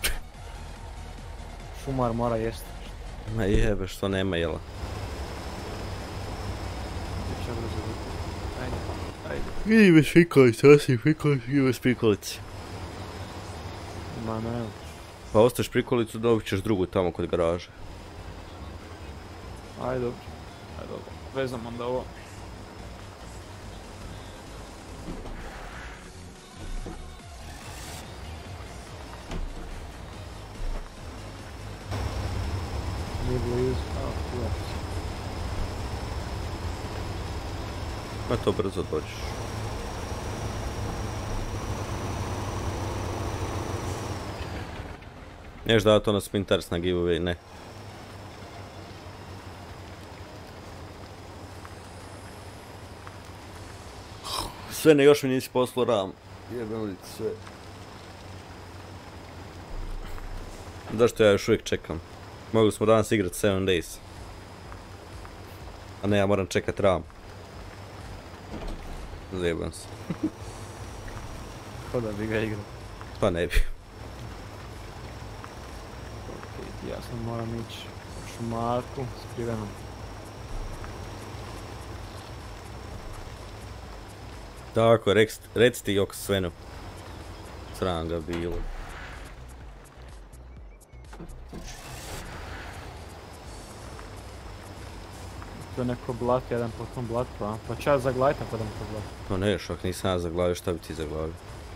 [SPEAKER 2] Šumar mora jesti.
[SPEAKER 1] Ma jebe, što nema jela.
[SPEAKER 2] Ručak brzo gotovo. Ajde, ajde.
[SPEAKER 1] Idi bez špikolice, osim špikolice, idi bez špikolice.
[SPEAKER 2] Ma ne.
[SPEAKER 1] Pa ostaš špikolicu, dobit ćeš drugu tamo kod garaže.
[SPEAKER 2] Ajde, dobro. Ajde, dobro. Vezam onda ovo. Nije blizu, a tu je.
[SPEAKER 1] Ma to brzo dođeš. Neš da to na Sprinters na giveaway, ne. Sve ne, još mi nisi poslao RAM. Jebem li sve. Zašto ja još uvijek čekam? Mogli smo danas igrat sedam days. A ne, ja moram čekat RAM. Zajebam se.
[SPEAKER 2] Ko da bi ga igrao?
[SPEAKER 1] Pa ne bi.
[SPEAKER 2] Okej, ja sam moram ići u šumarku s privenom.
[SPEAKER 1] Tako, rec, reci ti Jok Svenu. Sram ga bilo.
[SPEAKER 2] To je neko blat, jedan po tom blatu, a? Pa ću ja zaglaviti ako da mi to blat.
[SPEAKER 1] Pa ne, šak nisam ja zaglavio, šta bi ti zaglavio?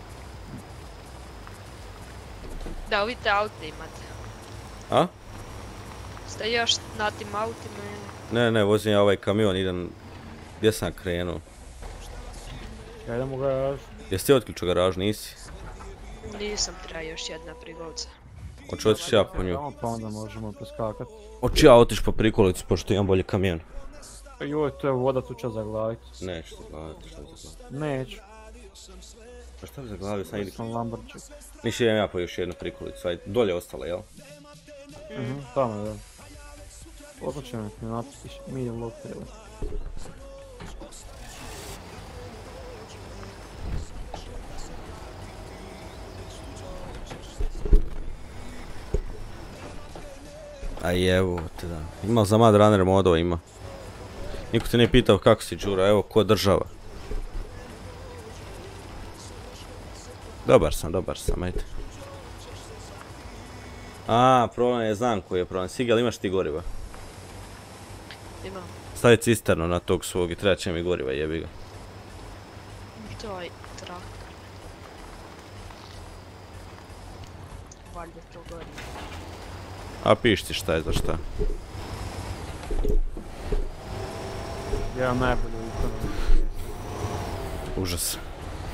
[SPEAKER 3] Da, vidite aute imate.
[SPEAKER 1] A?
[SPEAKER 3] Ste još na tim autima ili?
[SPEAKER 1] Ne, ne, vozim ja ovaj kamion, idem... Gdje sam krenuo?
[SPEAKER 2] Ja idem u garažu.
[SPEAKER 1] Jesi ti otključio garažu, nisi?
[SPEAKER 3] Nisam, treba još jedna prigovca.
[SPEAKER 1] Hoću otići ja po nju.
[SPEAKER 2] Pa onda možemo preskakat.
[SPEAKER 1] Hoću ja otići po prikolicu, pošto imam bolji kamion.
[SPEAKER 2] Joj, to je voda, tu ću zaglaviti.
[SPEAKER 1] Neću zaglaviti, šta bi zaglavio?
[SPEAKER 2] Neću.
[SPEAKER 1] Pa šta bi zaglavio, sam idi...
[SPEAKER 2] Sam Lamborghini.
[SPEAKER 1] Niš idem ja po još jednu prikolicu, ajde, dolje ostala, jel?
[SPEAKER 2] Mhm, tamo je da. Odlučeno nek mi napistiš, mi je log treba.
[SPEAKER 1] A evo te da, ima za Mad Runner modova, ima. Niko te nije pitao kako si Đura, evo ko država. Dobar sam, dobar sam, ajde. A, problem je, znam koji je problem. Sigel, imaš ti goriva?
[SPEAKER 3] Imam.
[SPEAKER 1] Stavi cisternu na tog svog i treba će mi goriva, jebi ga.
[SPEAKER 3] To je traktor. Valjda to gori.
[SPEAKER 1] A piš ti šta je za šta.
[SPEAKER 2] Ja najbolje ukonu.
[SPEAKER 1] Užas.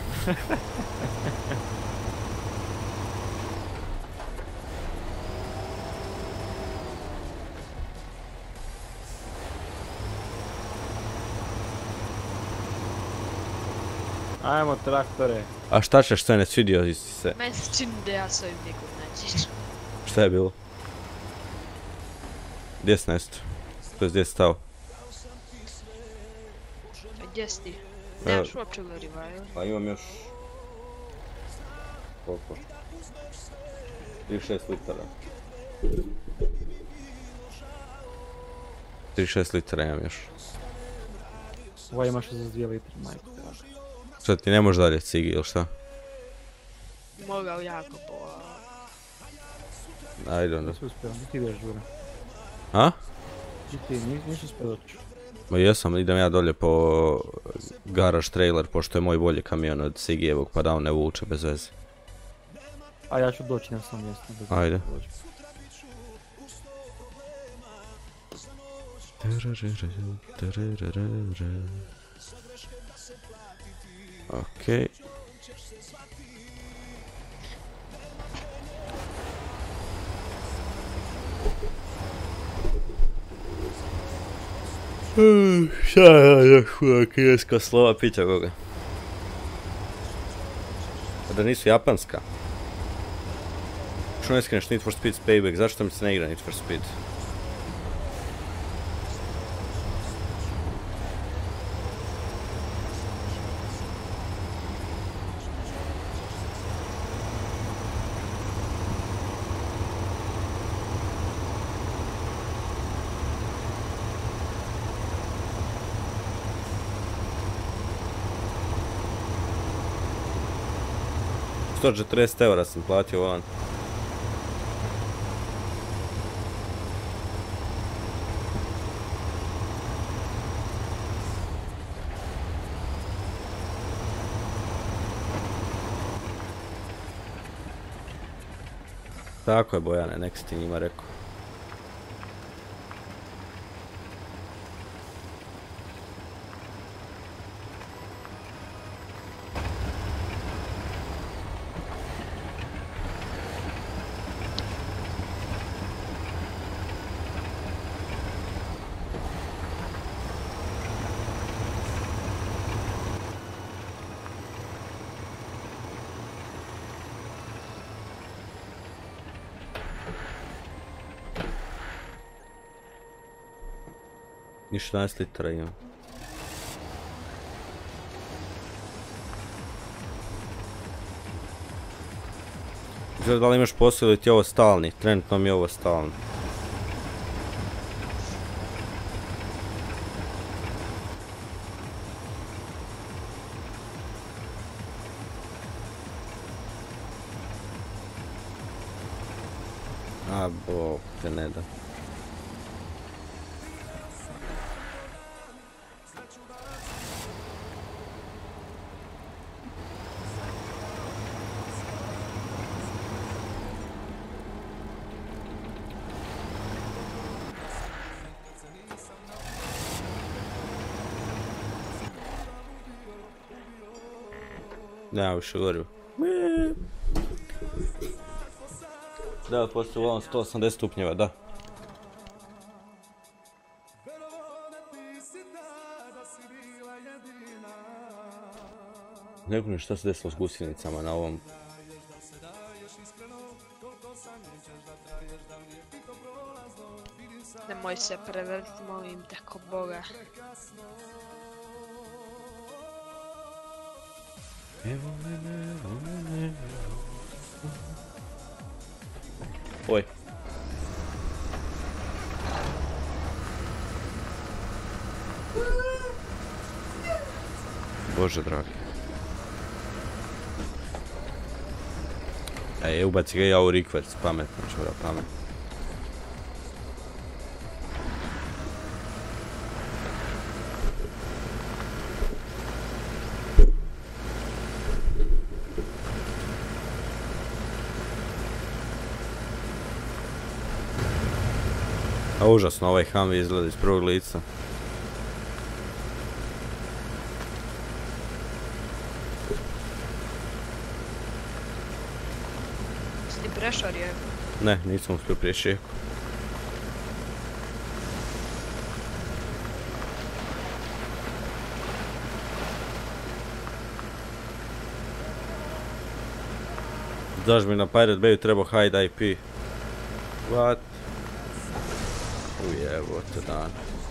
[SPEAKER 2] Ajmo traktore.
[SPEAKER 1] A šta ćeš, što je ne svidio si se?
[SPEAKER 3] Meni se čini da ja s ovim nikom nećeš.
[SPEAKER 1] Šta je bilo? Gdje si nesto? To je gdje si stao?
[SPEAKER 3] Gdje si ti? Nemaš uopće goriva, jel?
[SPEAKER 1] Pa imam još... Koliko? trideset šest litara. trideset šest litara imam još.
[SPEAKER 2] Ovo ima šezdeset dvije litre, majko.
[SPEAKER 1] Šta ti ne možeš dalje cigi ili šta?
[SPEAKER 3] Mogao jako po...
[SPEAKER 1] Ajde onda.
[SPEAKER 2] Nisi uspio, gdje ti ideš Đura?
[SPEAKER 1] A?
[SPEAKER 2] Gdje ti, nis, nisi uspio doći.
[SPEAKER 1] Ma jesam, idem ja dolje po garage trailer, pošto je moj bolji kamion od Sigijevog, pa da on ne vuče bez veze.
[SPEAKER 2] A ja ću doći na sam mjesto. bez
[SPEAKER 1] Ajde.
[SPEAKER 2] veze doći.
[SPEAKER 1] Okej. Šta je još uvijek kineska slova, pita koga. Da nisu japanska. Što ne skineš Need for Speed Payback, zašto mi se ne igra Need for Speed? sto četrdeset eura sam platio volan. Tako je Bojane, nek si ti njima rekao. Ni šesnaest litara imam. Izgleda da li imaš posao ili ti je ovo stalni? Trenutno mi je ovo stalni. A bog te ne da. Nema više goriva. Da, postoji volan sto osamdeset stupnjeva, da. Ne znam šta se desilo s gusjenicama na ovom.
[SPEAKER 3] Nemoj se prevrti, molim te, ko Boga.
[SPEAKER 1] Evo mene, evo mene. Oj. Bože dragi. Ej, ubaci ga ja u request, pametno čura, pametno. A užasno ovaj Humvee izgleda iz prvog lica.
[SPEAKER 3] Si ti prešao rijeku?
[SPEAKER 1] Ne, nisam uspio prijeći rijeku. Daš mi na Pirate Bayu trebao hide I P. What? Ujebote dan.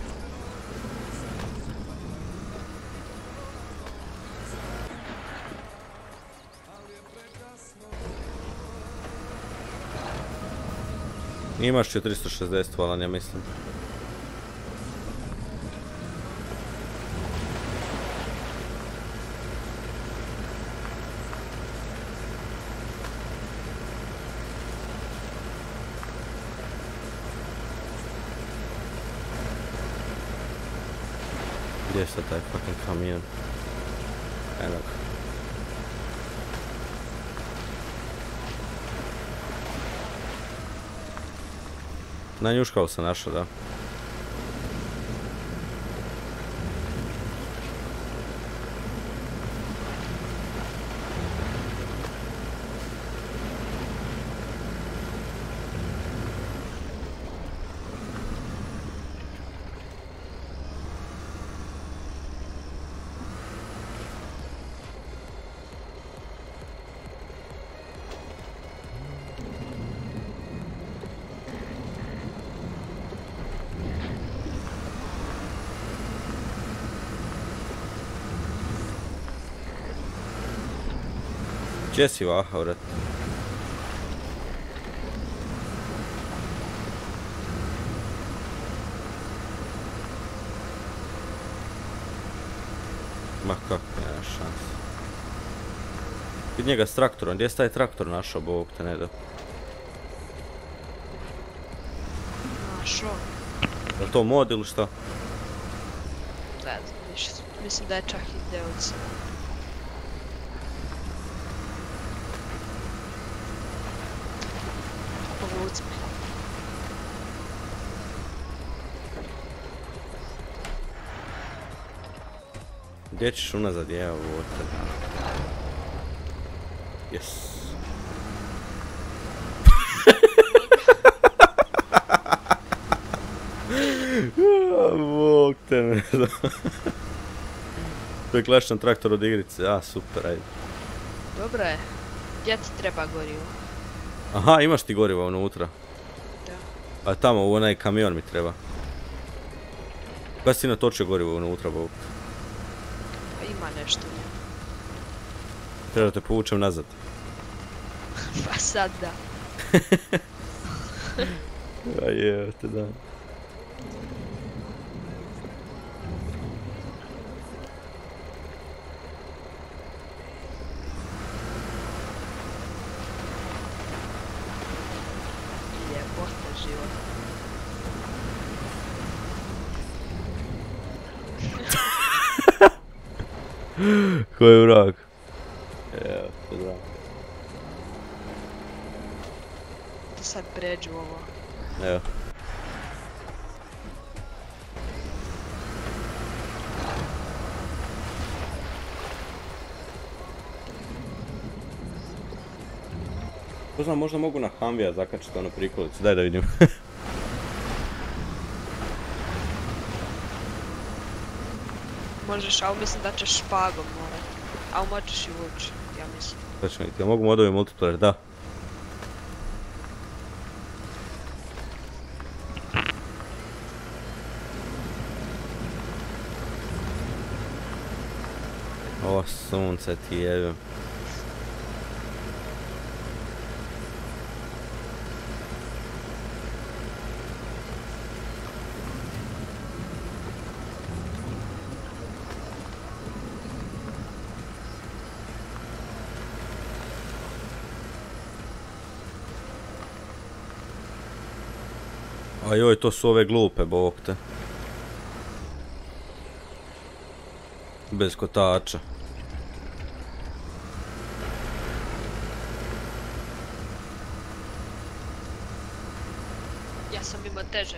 [SPEAKER 1] Imaš četiristo šezdeset volan, ja mislim. Gdje je sad taj fucking kamion? Eno ga. Na njuškavu sam našao, da. Gdje si vaha, vrat? Ma kako, nema šanse. Vid njega s traktorom, gdje je taj traktor našao, bog te ne da?
[SPEAKER 3] Našo.
[SPEAKER 1] Je li to mod ili šta?
[SPEAKER 3] Ne znam, više. Mislim da je čak i deo od sebe. Povuci me.
[SPEAKER 1] Gdje ćeš unazad, je ovo te da. Yes. Bog te ne znam. To je klasičan traktor od igrice, a super, ajde.
[SPEAKER 3] Dobro je. Gdje ti treba gorivo?
[SPEAKER 1] Aha, imaš ti gorivo unutra.
[SPEAKER 3] Da.
[SPEAKER 1] A tamo u onaj kamion mi treba. Kada si natočio gorivo unutra, bog?
[SPEAKER 3] Pa ima nešto.
[SPEAKER 1] Treba da te povučem nazad.
[SPEAKER 3] Pa sad da.
[SPEAKER 1] A je, te da.
[SPEAKER 3] Ljepota života.
[SPEAKER 1] Ko je vrag? Evo, te da.
[SPEAKER 3] Da sad pređu ovo.
[SPEAKER 1] Evo. Ko znam, možda mogu na Humvija zakačiti ono prikolicu, daj da vidim.
[SPEAKER 3] Možeš, ali mislim da ćeš špagom morat. Ali možeš i vući, ja mislim.
[SPEAKER 1] Točno vidjeti, ja mogu modovi multiplayer, da. O, sunce ti jebim. A joj, to su ove glupe, bog te. Bez kotača.
[SPEAKER 3] Ja sam imao teže.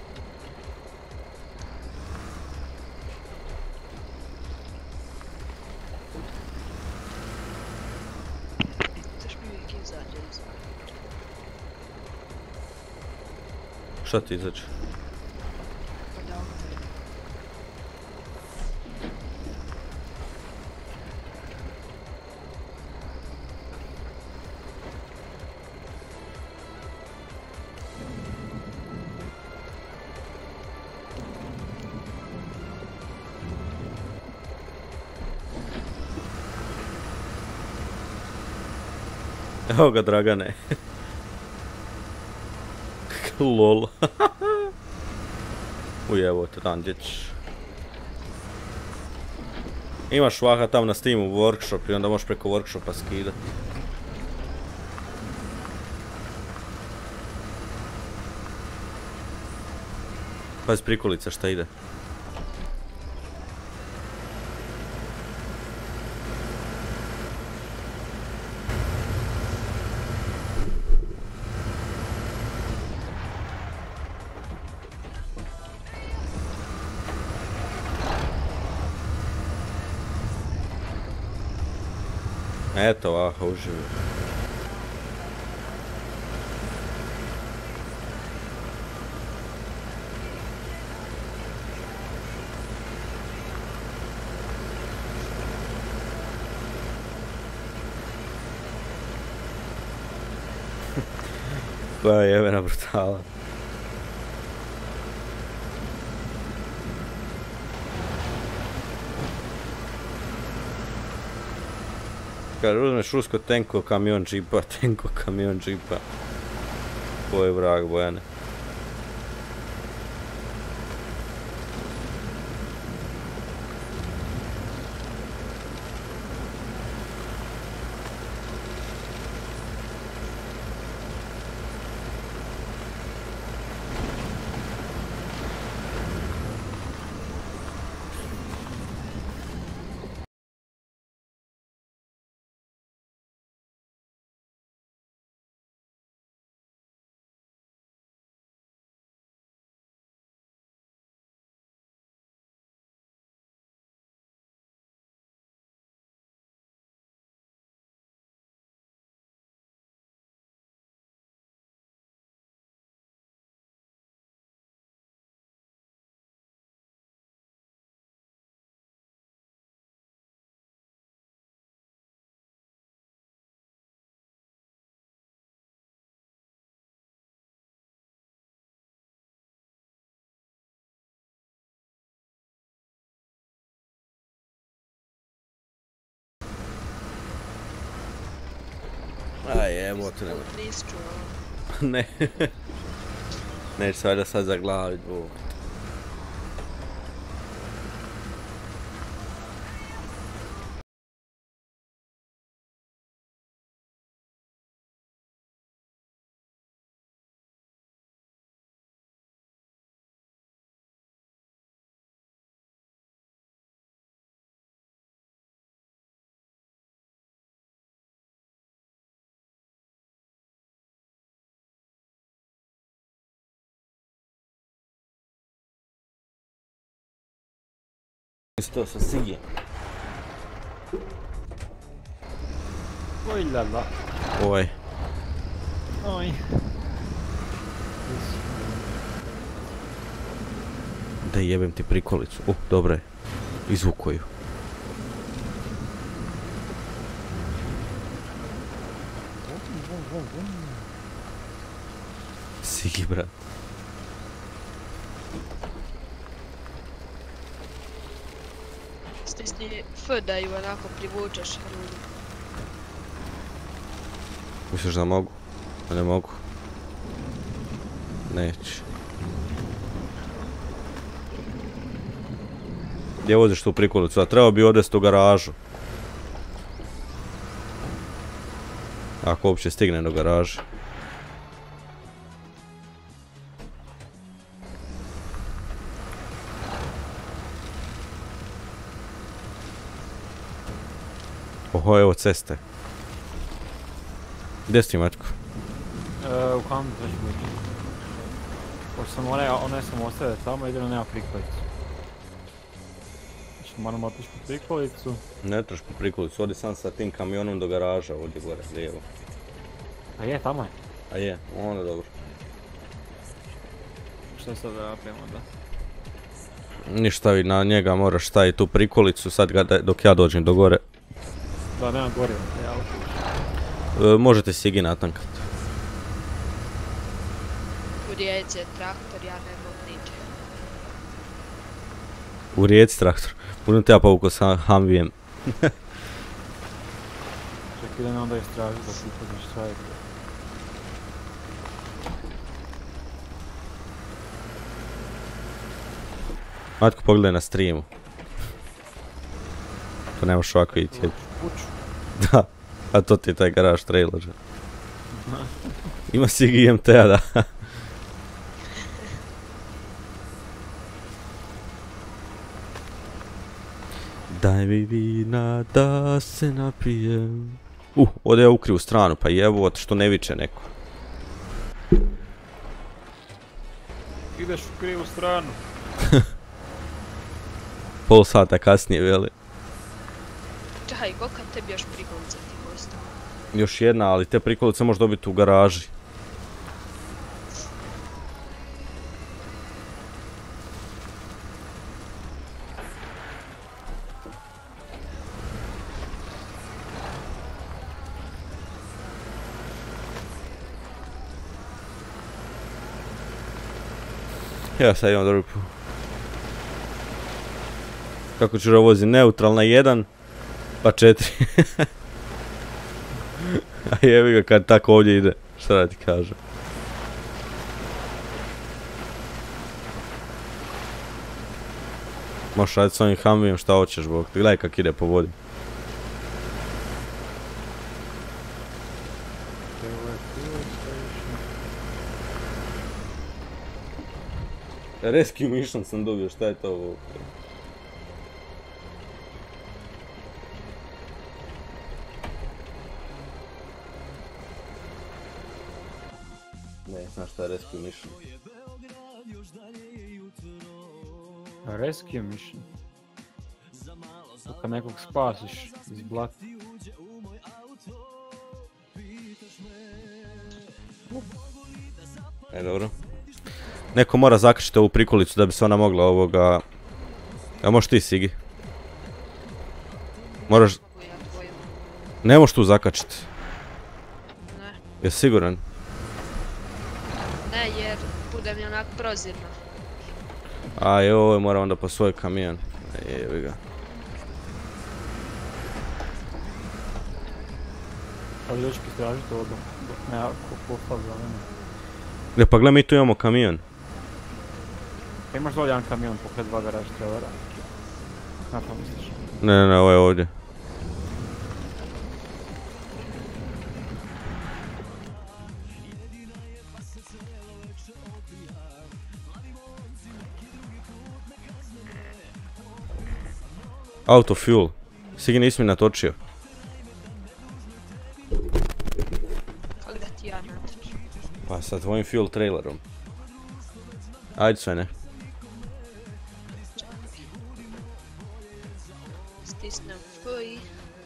[SPEAKER 3] Toš mi uvijek izađe izvan.
[SPEAKER 1] Šta ti izađe?
[SPEAKER 3] Pa da ovdje.
[SPEAKER 1] Evo ga, Dragane. Lol. Uj, evo te dan, gdje ćeš? Imaš vaha tam na Steamu workshop i onda možeš preko workshopa skidat. Pazi prikolica šta ide. Eto, aha, uživo. Koja je jebena brutala. Kad uzmeš rusko tenko kamion džipa, tenko kamion džipa. Ko je vrag, Bojane? Aj, evo to nema. Ne. Neće se valjda sad zaglavit, Bog. Isto sa Sigijem.
[SPEAKER 2] Oj lala.
[SPEAKER 1] Oj.
[SPEAKER 2] Oj.
[SPEAKER 1] Da jebem ti prikolicu. Uh, dobro je. Izvuko ju. Sigi, brat.
[SPEAKER 3] Stisni F da ju onako privučeš ljudi.
[SPEAKER 1] Misliš da mogu? Da ne mogu? Neće. Gdje voziš tu prikolicu? A trebao bi odvesti u garažu. Ako uopće stigne do garaže. Oho, evo ceste. Gdje si ti, Matko?
[SPEAKER 2] E, u kampu to će biti. Pošto sam onaj, onaj sam ostavio tamo, jedino nema prikolicu. Znači moramo otići po prikolicu.
[SPEAKER 1] Ne trebaš po prikolicu, odi sam sa tim kamionom do garaža, ovdje gore, lijevo.
[SPEAKER 2] A je, tamo je.
[SPEAKER 1] A je, onda dobro.
[SPEAKER 2] Što sad da napravimo onda?
[SPEAKER 1] Ništa, vi na njega moraš staviti tu prikolicu, sad ga da, dok ja dođem do gore.
[SPEAKER 2] Da, nema goriva, jel?
[SPEAKER 1] E, možete Sigi natankat.
[SPEAKER 3] U Rijeci je traktor, ja ne mogu niđe.
[SPEAKER 1] U Rijeci traktor. Budem te ja povukao sa Humvijem.
[SPEAKER 2] Ček, idem onda istražiti da ti upoznaš šta je.
[SPEAKER 1] Matko, pogledaj na streamu. To nemaš ovako vidjeti.
[SPEAKER 2] Kuću.
[SPEAKER 1] Da, a to ti je taj garaž trailer. Ima Sigi M T-a, da. Daj mi vina da se napijem. Uh, ovdje je u krivu stranu, pa jevo, što ne viče neko.
[SPEAKER 2] Ideš u krivu stranu.
[SPEAKER 1] Pol sata kasnije, veli.
[SPEAKER 3] Čekaj, koliko tebi još prikolica ti postao?
[SPEAKER 1] Još jedna, ali te prikolice možeš dobiti u garaži. Ja sad imam drugi put. Kako ću vozi neutral na jedan, pa četiri. A jebi ga kad tako ovdje ide, šta da ti kažem. Možeš raditi s ovim Humveeom šta hoćeš, bog. Gledaj kak ide po vodi. Rescue mission sam dobio, šta je to ovo? Ne, znaš šta je rescue mission?
[SPEAKER 2] Rescue mission. Kad nekog spasiš iz blata.
[SPEAKER 1] E, dobro. Neko mora zakačiti ovu prikolicu da bi se ona mogla ovoga... A možeš ti, Sigi? Moraš... Ne možeš tu zakačiti.
[SPEAKER 3] Ne.
[SPEAKER 1] Jesi siguran?
[SPEAKER 3] Ne, jer bude mi onak prozirno.
[SPEAKER 1] A joj, mora onda po svoj kamion. Jebi ga.
[SPEAKER 2] Ali dečki stražite ovo dok ne poslao za mene.
[SPEAKER 1] Ne, pa gle, mi tu imamo kamion.
[SPEAKER 2] Pa imaš dolje jedan kamion pokraj dva garaž trailera. Na to misliš?
[SPEAKER 1] Ne, ne, ne, ovo je ovdje. Auto fuel. Sigi nisi mi natočio.
[SPEAKER 3] Kako da ti ja natočim?
[SPEAKER 1] Pa sa tvojim fuel trailerom. Ajde sve ne.
[SPEAKER 3] Stisnem F i...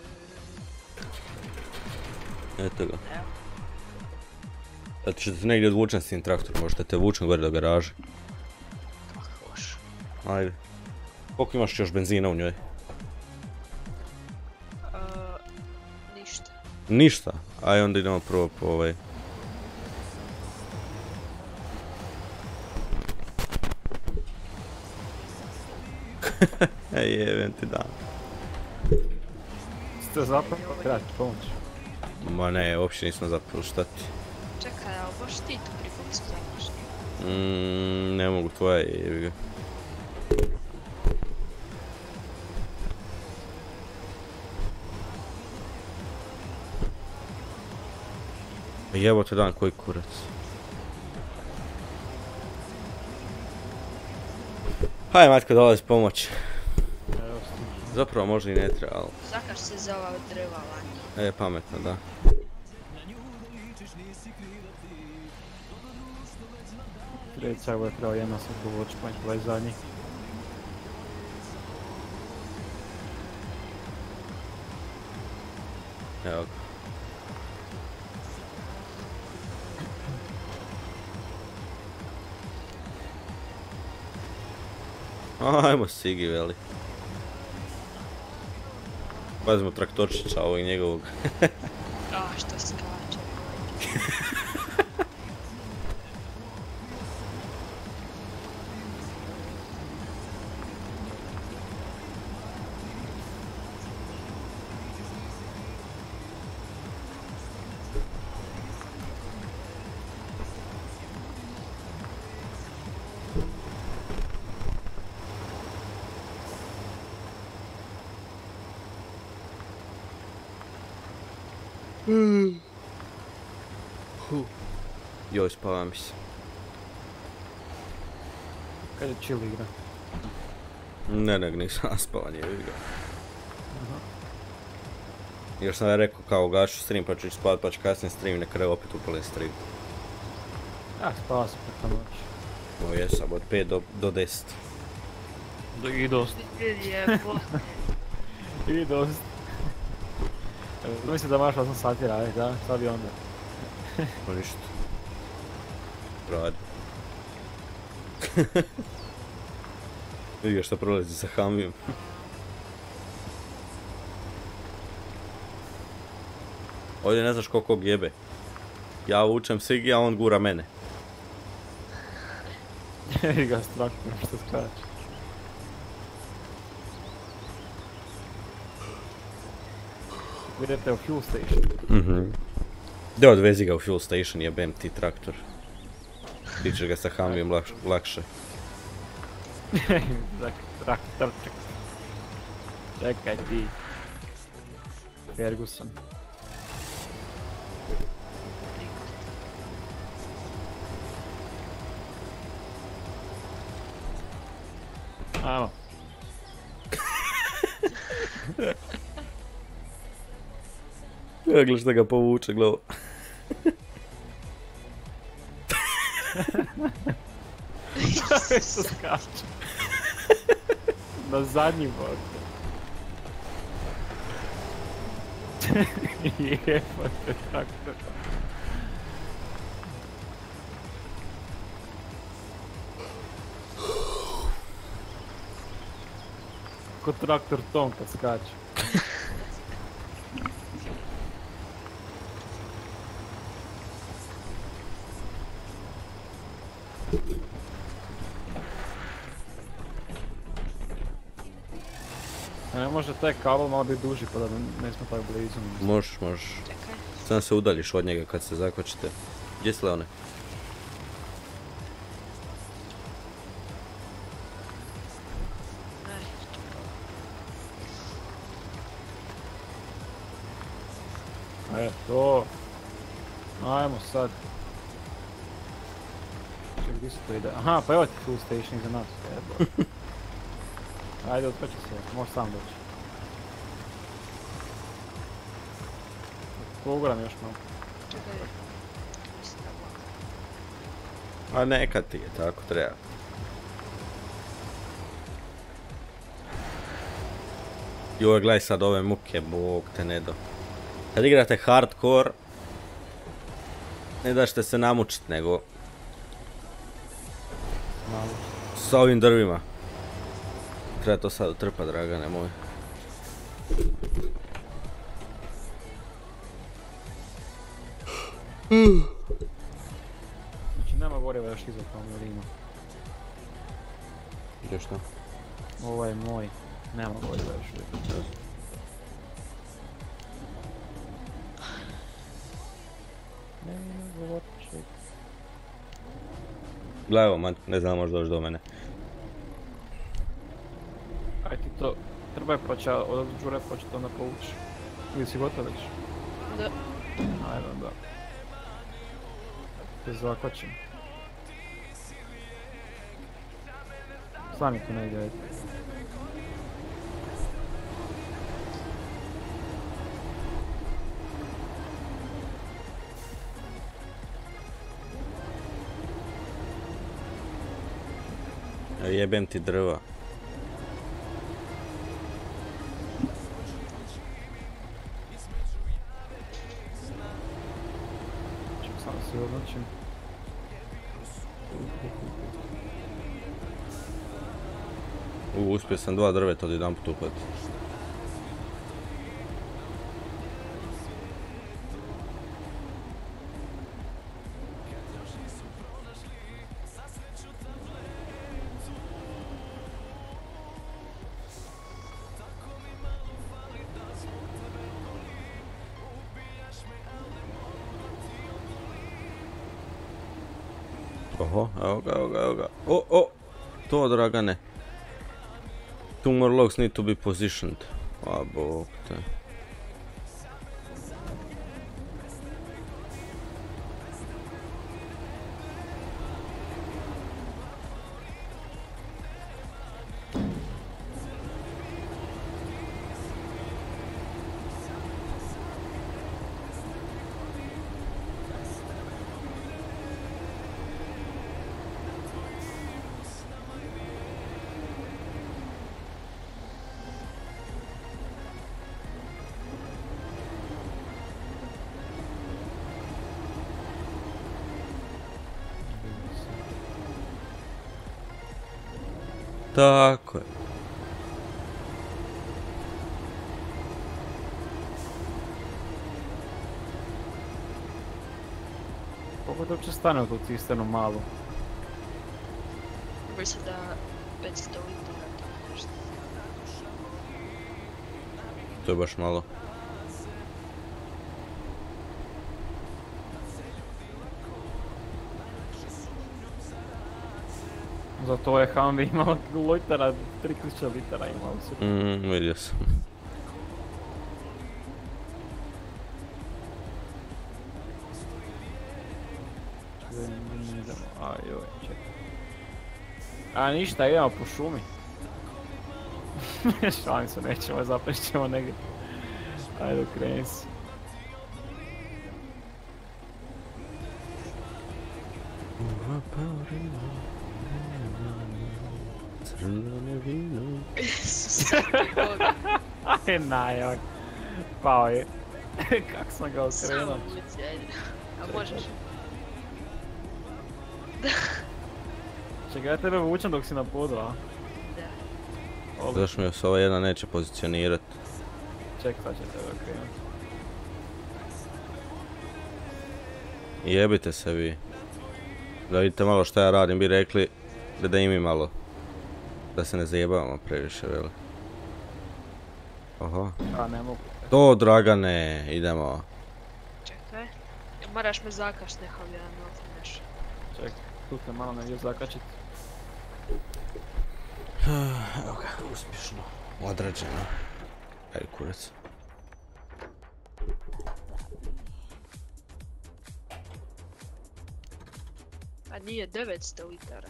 [SPEAKER 1] Eto ga.
[SPEAKER 3] Evo.
[SPEAKER 1] Zato što te negdje odvučem s tim traktorom, možda te vučem gore do garaže.
[SPEAKER 3] Kako hoš.
[SPEAKER 1] Ajde. Koliko imaš još benzina u njoj?
[SPEAKER 3] Uh, ništa.
[SPEAKER 1] Ništa. Aj onda idemo prvo po ovaj... Ej, jebem ti dan.
[SPEAKER 2] Ste zapravo treba ti pomoć.
[SPEAKER 1] Ma ne, uopće nismo zapravo, šta ti?
[SPEAKER 3] Čekaj, ali baš ti tu prikolicu zapaš.
[SPEAKER 1] Mm, ne mogu, tvoja je, jebi ga. Jebote dan, koji kurac. Hajde Matko, dolazi pomoć.
[SPEAKER 2] Evo stiži.
[SPEAKER 1] Zapravo možda i ne treba, ali...
[SPEAKER 3] Zakaš se za ova drva vanje.
[SPEAKER 1] E, pametno, da.
[SPEAKER 2] Treća, ovo je pravo jedna sam tu watch point, ovaj zadnji.
[SPEAKER 1] Evo ga. Ajmo Sigi, veli. Pazimo traktorčića ovog njegovog.
[SPEAKER 3] A, što skače.
[SPEAKER 1] Joj, spava mi se.
[SPEAKER 2] Kad je chill igra.
[SPEAKER 1] Ne, ne, nisam naspavan, jebi ga. Još sam rekao kao gašu stream pa ću ići spavat pa ću kasnije stream, na kraju opet upalim stream.
[SPEAKER 2] Ja, spava se preko noći.
[SPEAKER 1] O jesam, od pet do deset.
[SPEAKER 2] Do, I dosta.
[SPEAKER 3] Jebo.
[SPEAKER 2] I dosta. Mislim da maš osam sati raditi, da? Šta bi onda?
[SPEAKER 1] Pa ništa. Radi. Vidi ga što prolazi sa Humveeom. Ovdje ne znaš koliko jebe. Ja vučem Sigi, a on gura mene.
[SPEAKER 2] Vidi ga strakno što skače. Vi idete u fuel station.
[SPEAKER 1] Mhm. Da, odvezi ga u fuel station, jebem ti traktor. Ti ćeš ga sa Humveeom lak, lakše.
[SPEAKER 2] Traktor, čekaj ti. Ferguson. Ajmo.
[SPEAKER 1] Ja gledaš da ga povuče, glavo.
[SPEAKER 2] Sve što skače. Na zadnji bok. Jebate traktor. Ko traktor Tom kad skače. A ne može taj kabel malo biti duži pa da ne smo tako blizu.
[SPEAKER 1] Možeš, možeš.
[SPEAKER 3] Čekaj.
[SPEAKER 1] Sam se udaljiš od njega kad se zakvačite. Gdje si Leone?
[SPEAKER 2] E, to. Ajmo sad. Ček, gdje se to ide? Aha, pa evo ti fuel station iza nas. Jebo. Ajde, otkači se, možeš sam doći. Poguram još malo.
[SPEAKER 3] Čekaj. Mislim da mogu.
[SPEAKER 1] A nekad ti je tako treba. Joj, gledaj sad ove muke, bog te ne do. Kad igrate hardcore, ne da ćete se namučit, nego
[SPEAKER 2] Malo.
[SPEAKER 1] sa ovim drvima. Treba to sad utrpa, dragane moj.
[SPEAKER 2] Znači nema goriva još iza tamo ili ima.
[SPEAKER 1] Gdje što?
[SPEAKER 2] Ovo je moj. Nema goriva još uvijek. Ne, govorček.
[SPEAKER 1] Gledaj ovo, man, ne znam, možda doći do mene.
[SPEAKER 2] Aj ti to, treba je pa će od džure početi onda povući. Ili si gotov već?
[SPEAKER 3] Da.
[SPEAKER 2] Ajde onda. Te zakvačim. Stani tu negdje, ajde.
[SPEAKER 1] A jebem ti drva.
[SPEAKER 2] Ček, samo se odnoćim.
[SPEAKER 1] U, uspio sam dva drveta od jedan put upati. Oho, evo ga, evo ga, evo ga. O, o! To, dragane. Two more logs need to be positioned. A, bog te. Tako je.
[SPEAKER 2] Koliko to uopće stane u tu cisternu malu?
[SPEAKER 3] Mislim da petsto litara to nešto.
[SPEAKER 1] To je baš malo.
[SPEAKER 2] Zato je Humvee imala litara, tri tisuće litara imala su.
[SPEAKER 1] Mm, vidio sam.
[SPEAKER 2] Aj joj, čekaj. A ništa, idemo po šumi. Šalim se, nećemo, zapešćemo negdje. Ajde, kreni si.
[SPEAKER 1] Crveno vino.
[SPEAKER 3] Isuse, Boga.
[SPEAKER 2] Aj, najak. Pao je. Kak sam ga
[SPEAKER 3] Samo
[SPEAKER 2] okrenuo.
[SPEAKER 3] ulici, ajde. A možeš?
[SPEAKER 2] Čekaj, ja tebe vučem dok si na podu, a?
[SPEAKER 3] Da.
[SPEAKER 1] Zašto mi se ova jedna neće pozicionirat?
[SPEAKER 2] Ček, sad će tebe okrenuti.
[SPEAKER 1] Jebite se vi. Da vidite malo šta ja radim, bi rekli da da i mi malo. Da se ne zajebavamo previše, veli. Oho.
[SPEAKER 2] A, ne mogu.
[SPEAKER 1] To, Dragane, idemo.
[SPEAKER 3] Čekaj. Moraš me zakašt nekog jedan neš.
[SPEAKER 2] Ček, tu te malo negdje zakačit.
[SPEAKER 1] Evo ga, uspješno. Odrađeno. Ajde, kurac.
[SPEAKER 3] A nije devetsto litara.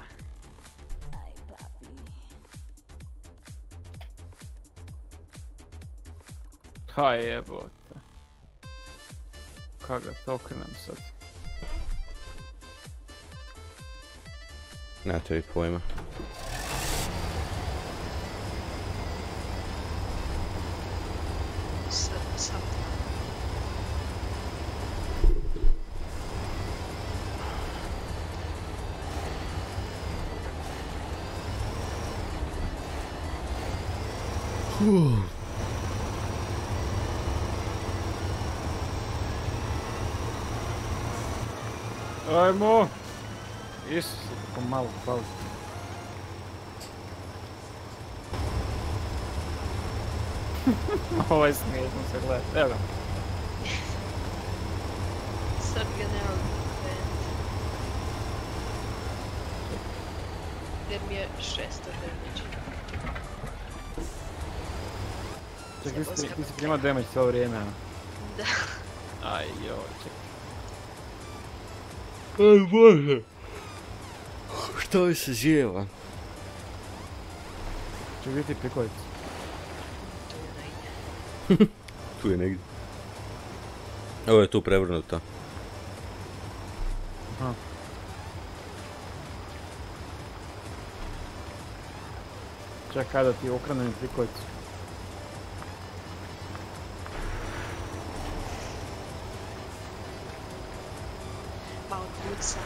[SPEAKER 2] Ha jebote. Kak ga to okrenem sad?
[SPEAKER 1] Nemate vi pojma.
[SPEAKER 3] Sad, sad.
[SPEAKER 2] Ajmo! Isuse, kako malo pao. Ovaj smiješno se gleda, evo ga.
[SPEAKER 3] Sad ga ne odbent. Jer mi je šesto damage.
[SPEAKER 2] Čekaj, ti si- ti si primao damage cijelo vrijeme, a?
[SPEAKER 3] Da.
[SPEAKER 2] Aj joj, čekaj.
[SPEAKER 1] Aj bože. Što mi se zjeva?
[SPEAKER 2] Će biti prikojicu.
[SPEAKER 3] Tu je negdje.
[SPEAKER 1] Tu je negdje. Ovo je tu prevrnuto.
[SPEAKER 2] Aha. Čekaj da ti okrenem prikojicu.
[SPEAKER 3] Malo kuca.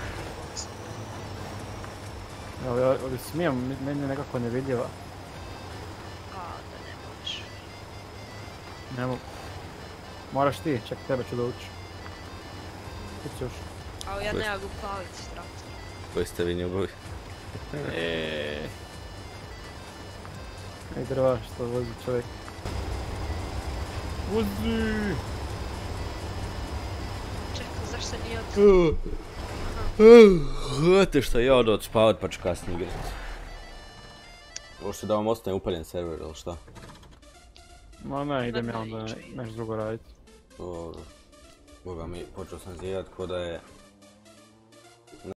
[SPEAKER 2] Evo, ja ovdje smijem, mi- meni je nekako nevidljiva.
[SPEAKER 3] A, da ne možeš.
[SPEAKER 2] Ne mogu. Moraš ti, ček, tebe ću doći. Ti ćeš još.
[SPEAKER 3] Ali ja
[SPEAKER 1] Koji
[SPEAKER 3] ne mogu palit traktor.
[SPEAKER 1] Koji ste vi njubovi?
[SPEAKER 2] Eee. Ej drva što vozi čovjek. Vozi!
[SPEAKER 3] Čekaj, zašto nije od...
[SPEAKER 1] Znate što, ja odo odspavat pa ću kasnije igrat. Možete da vam ostane upaljen server ili šta?
[SPEAKER 2] Ma ne, idem ja
[SPEAKER 3] Ma ne,
[SPEAKER 2] onda
[SPEAKER 3] iđe, ide.
[SPEAKER 2] nešto drugo radit.
[SPEAKER 1] Dobro. Boga mi, počeo sam zijedat ko da je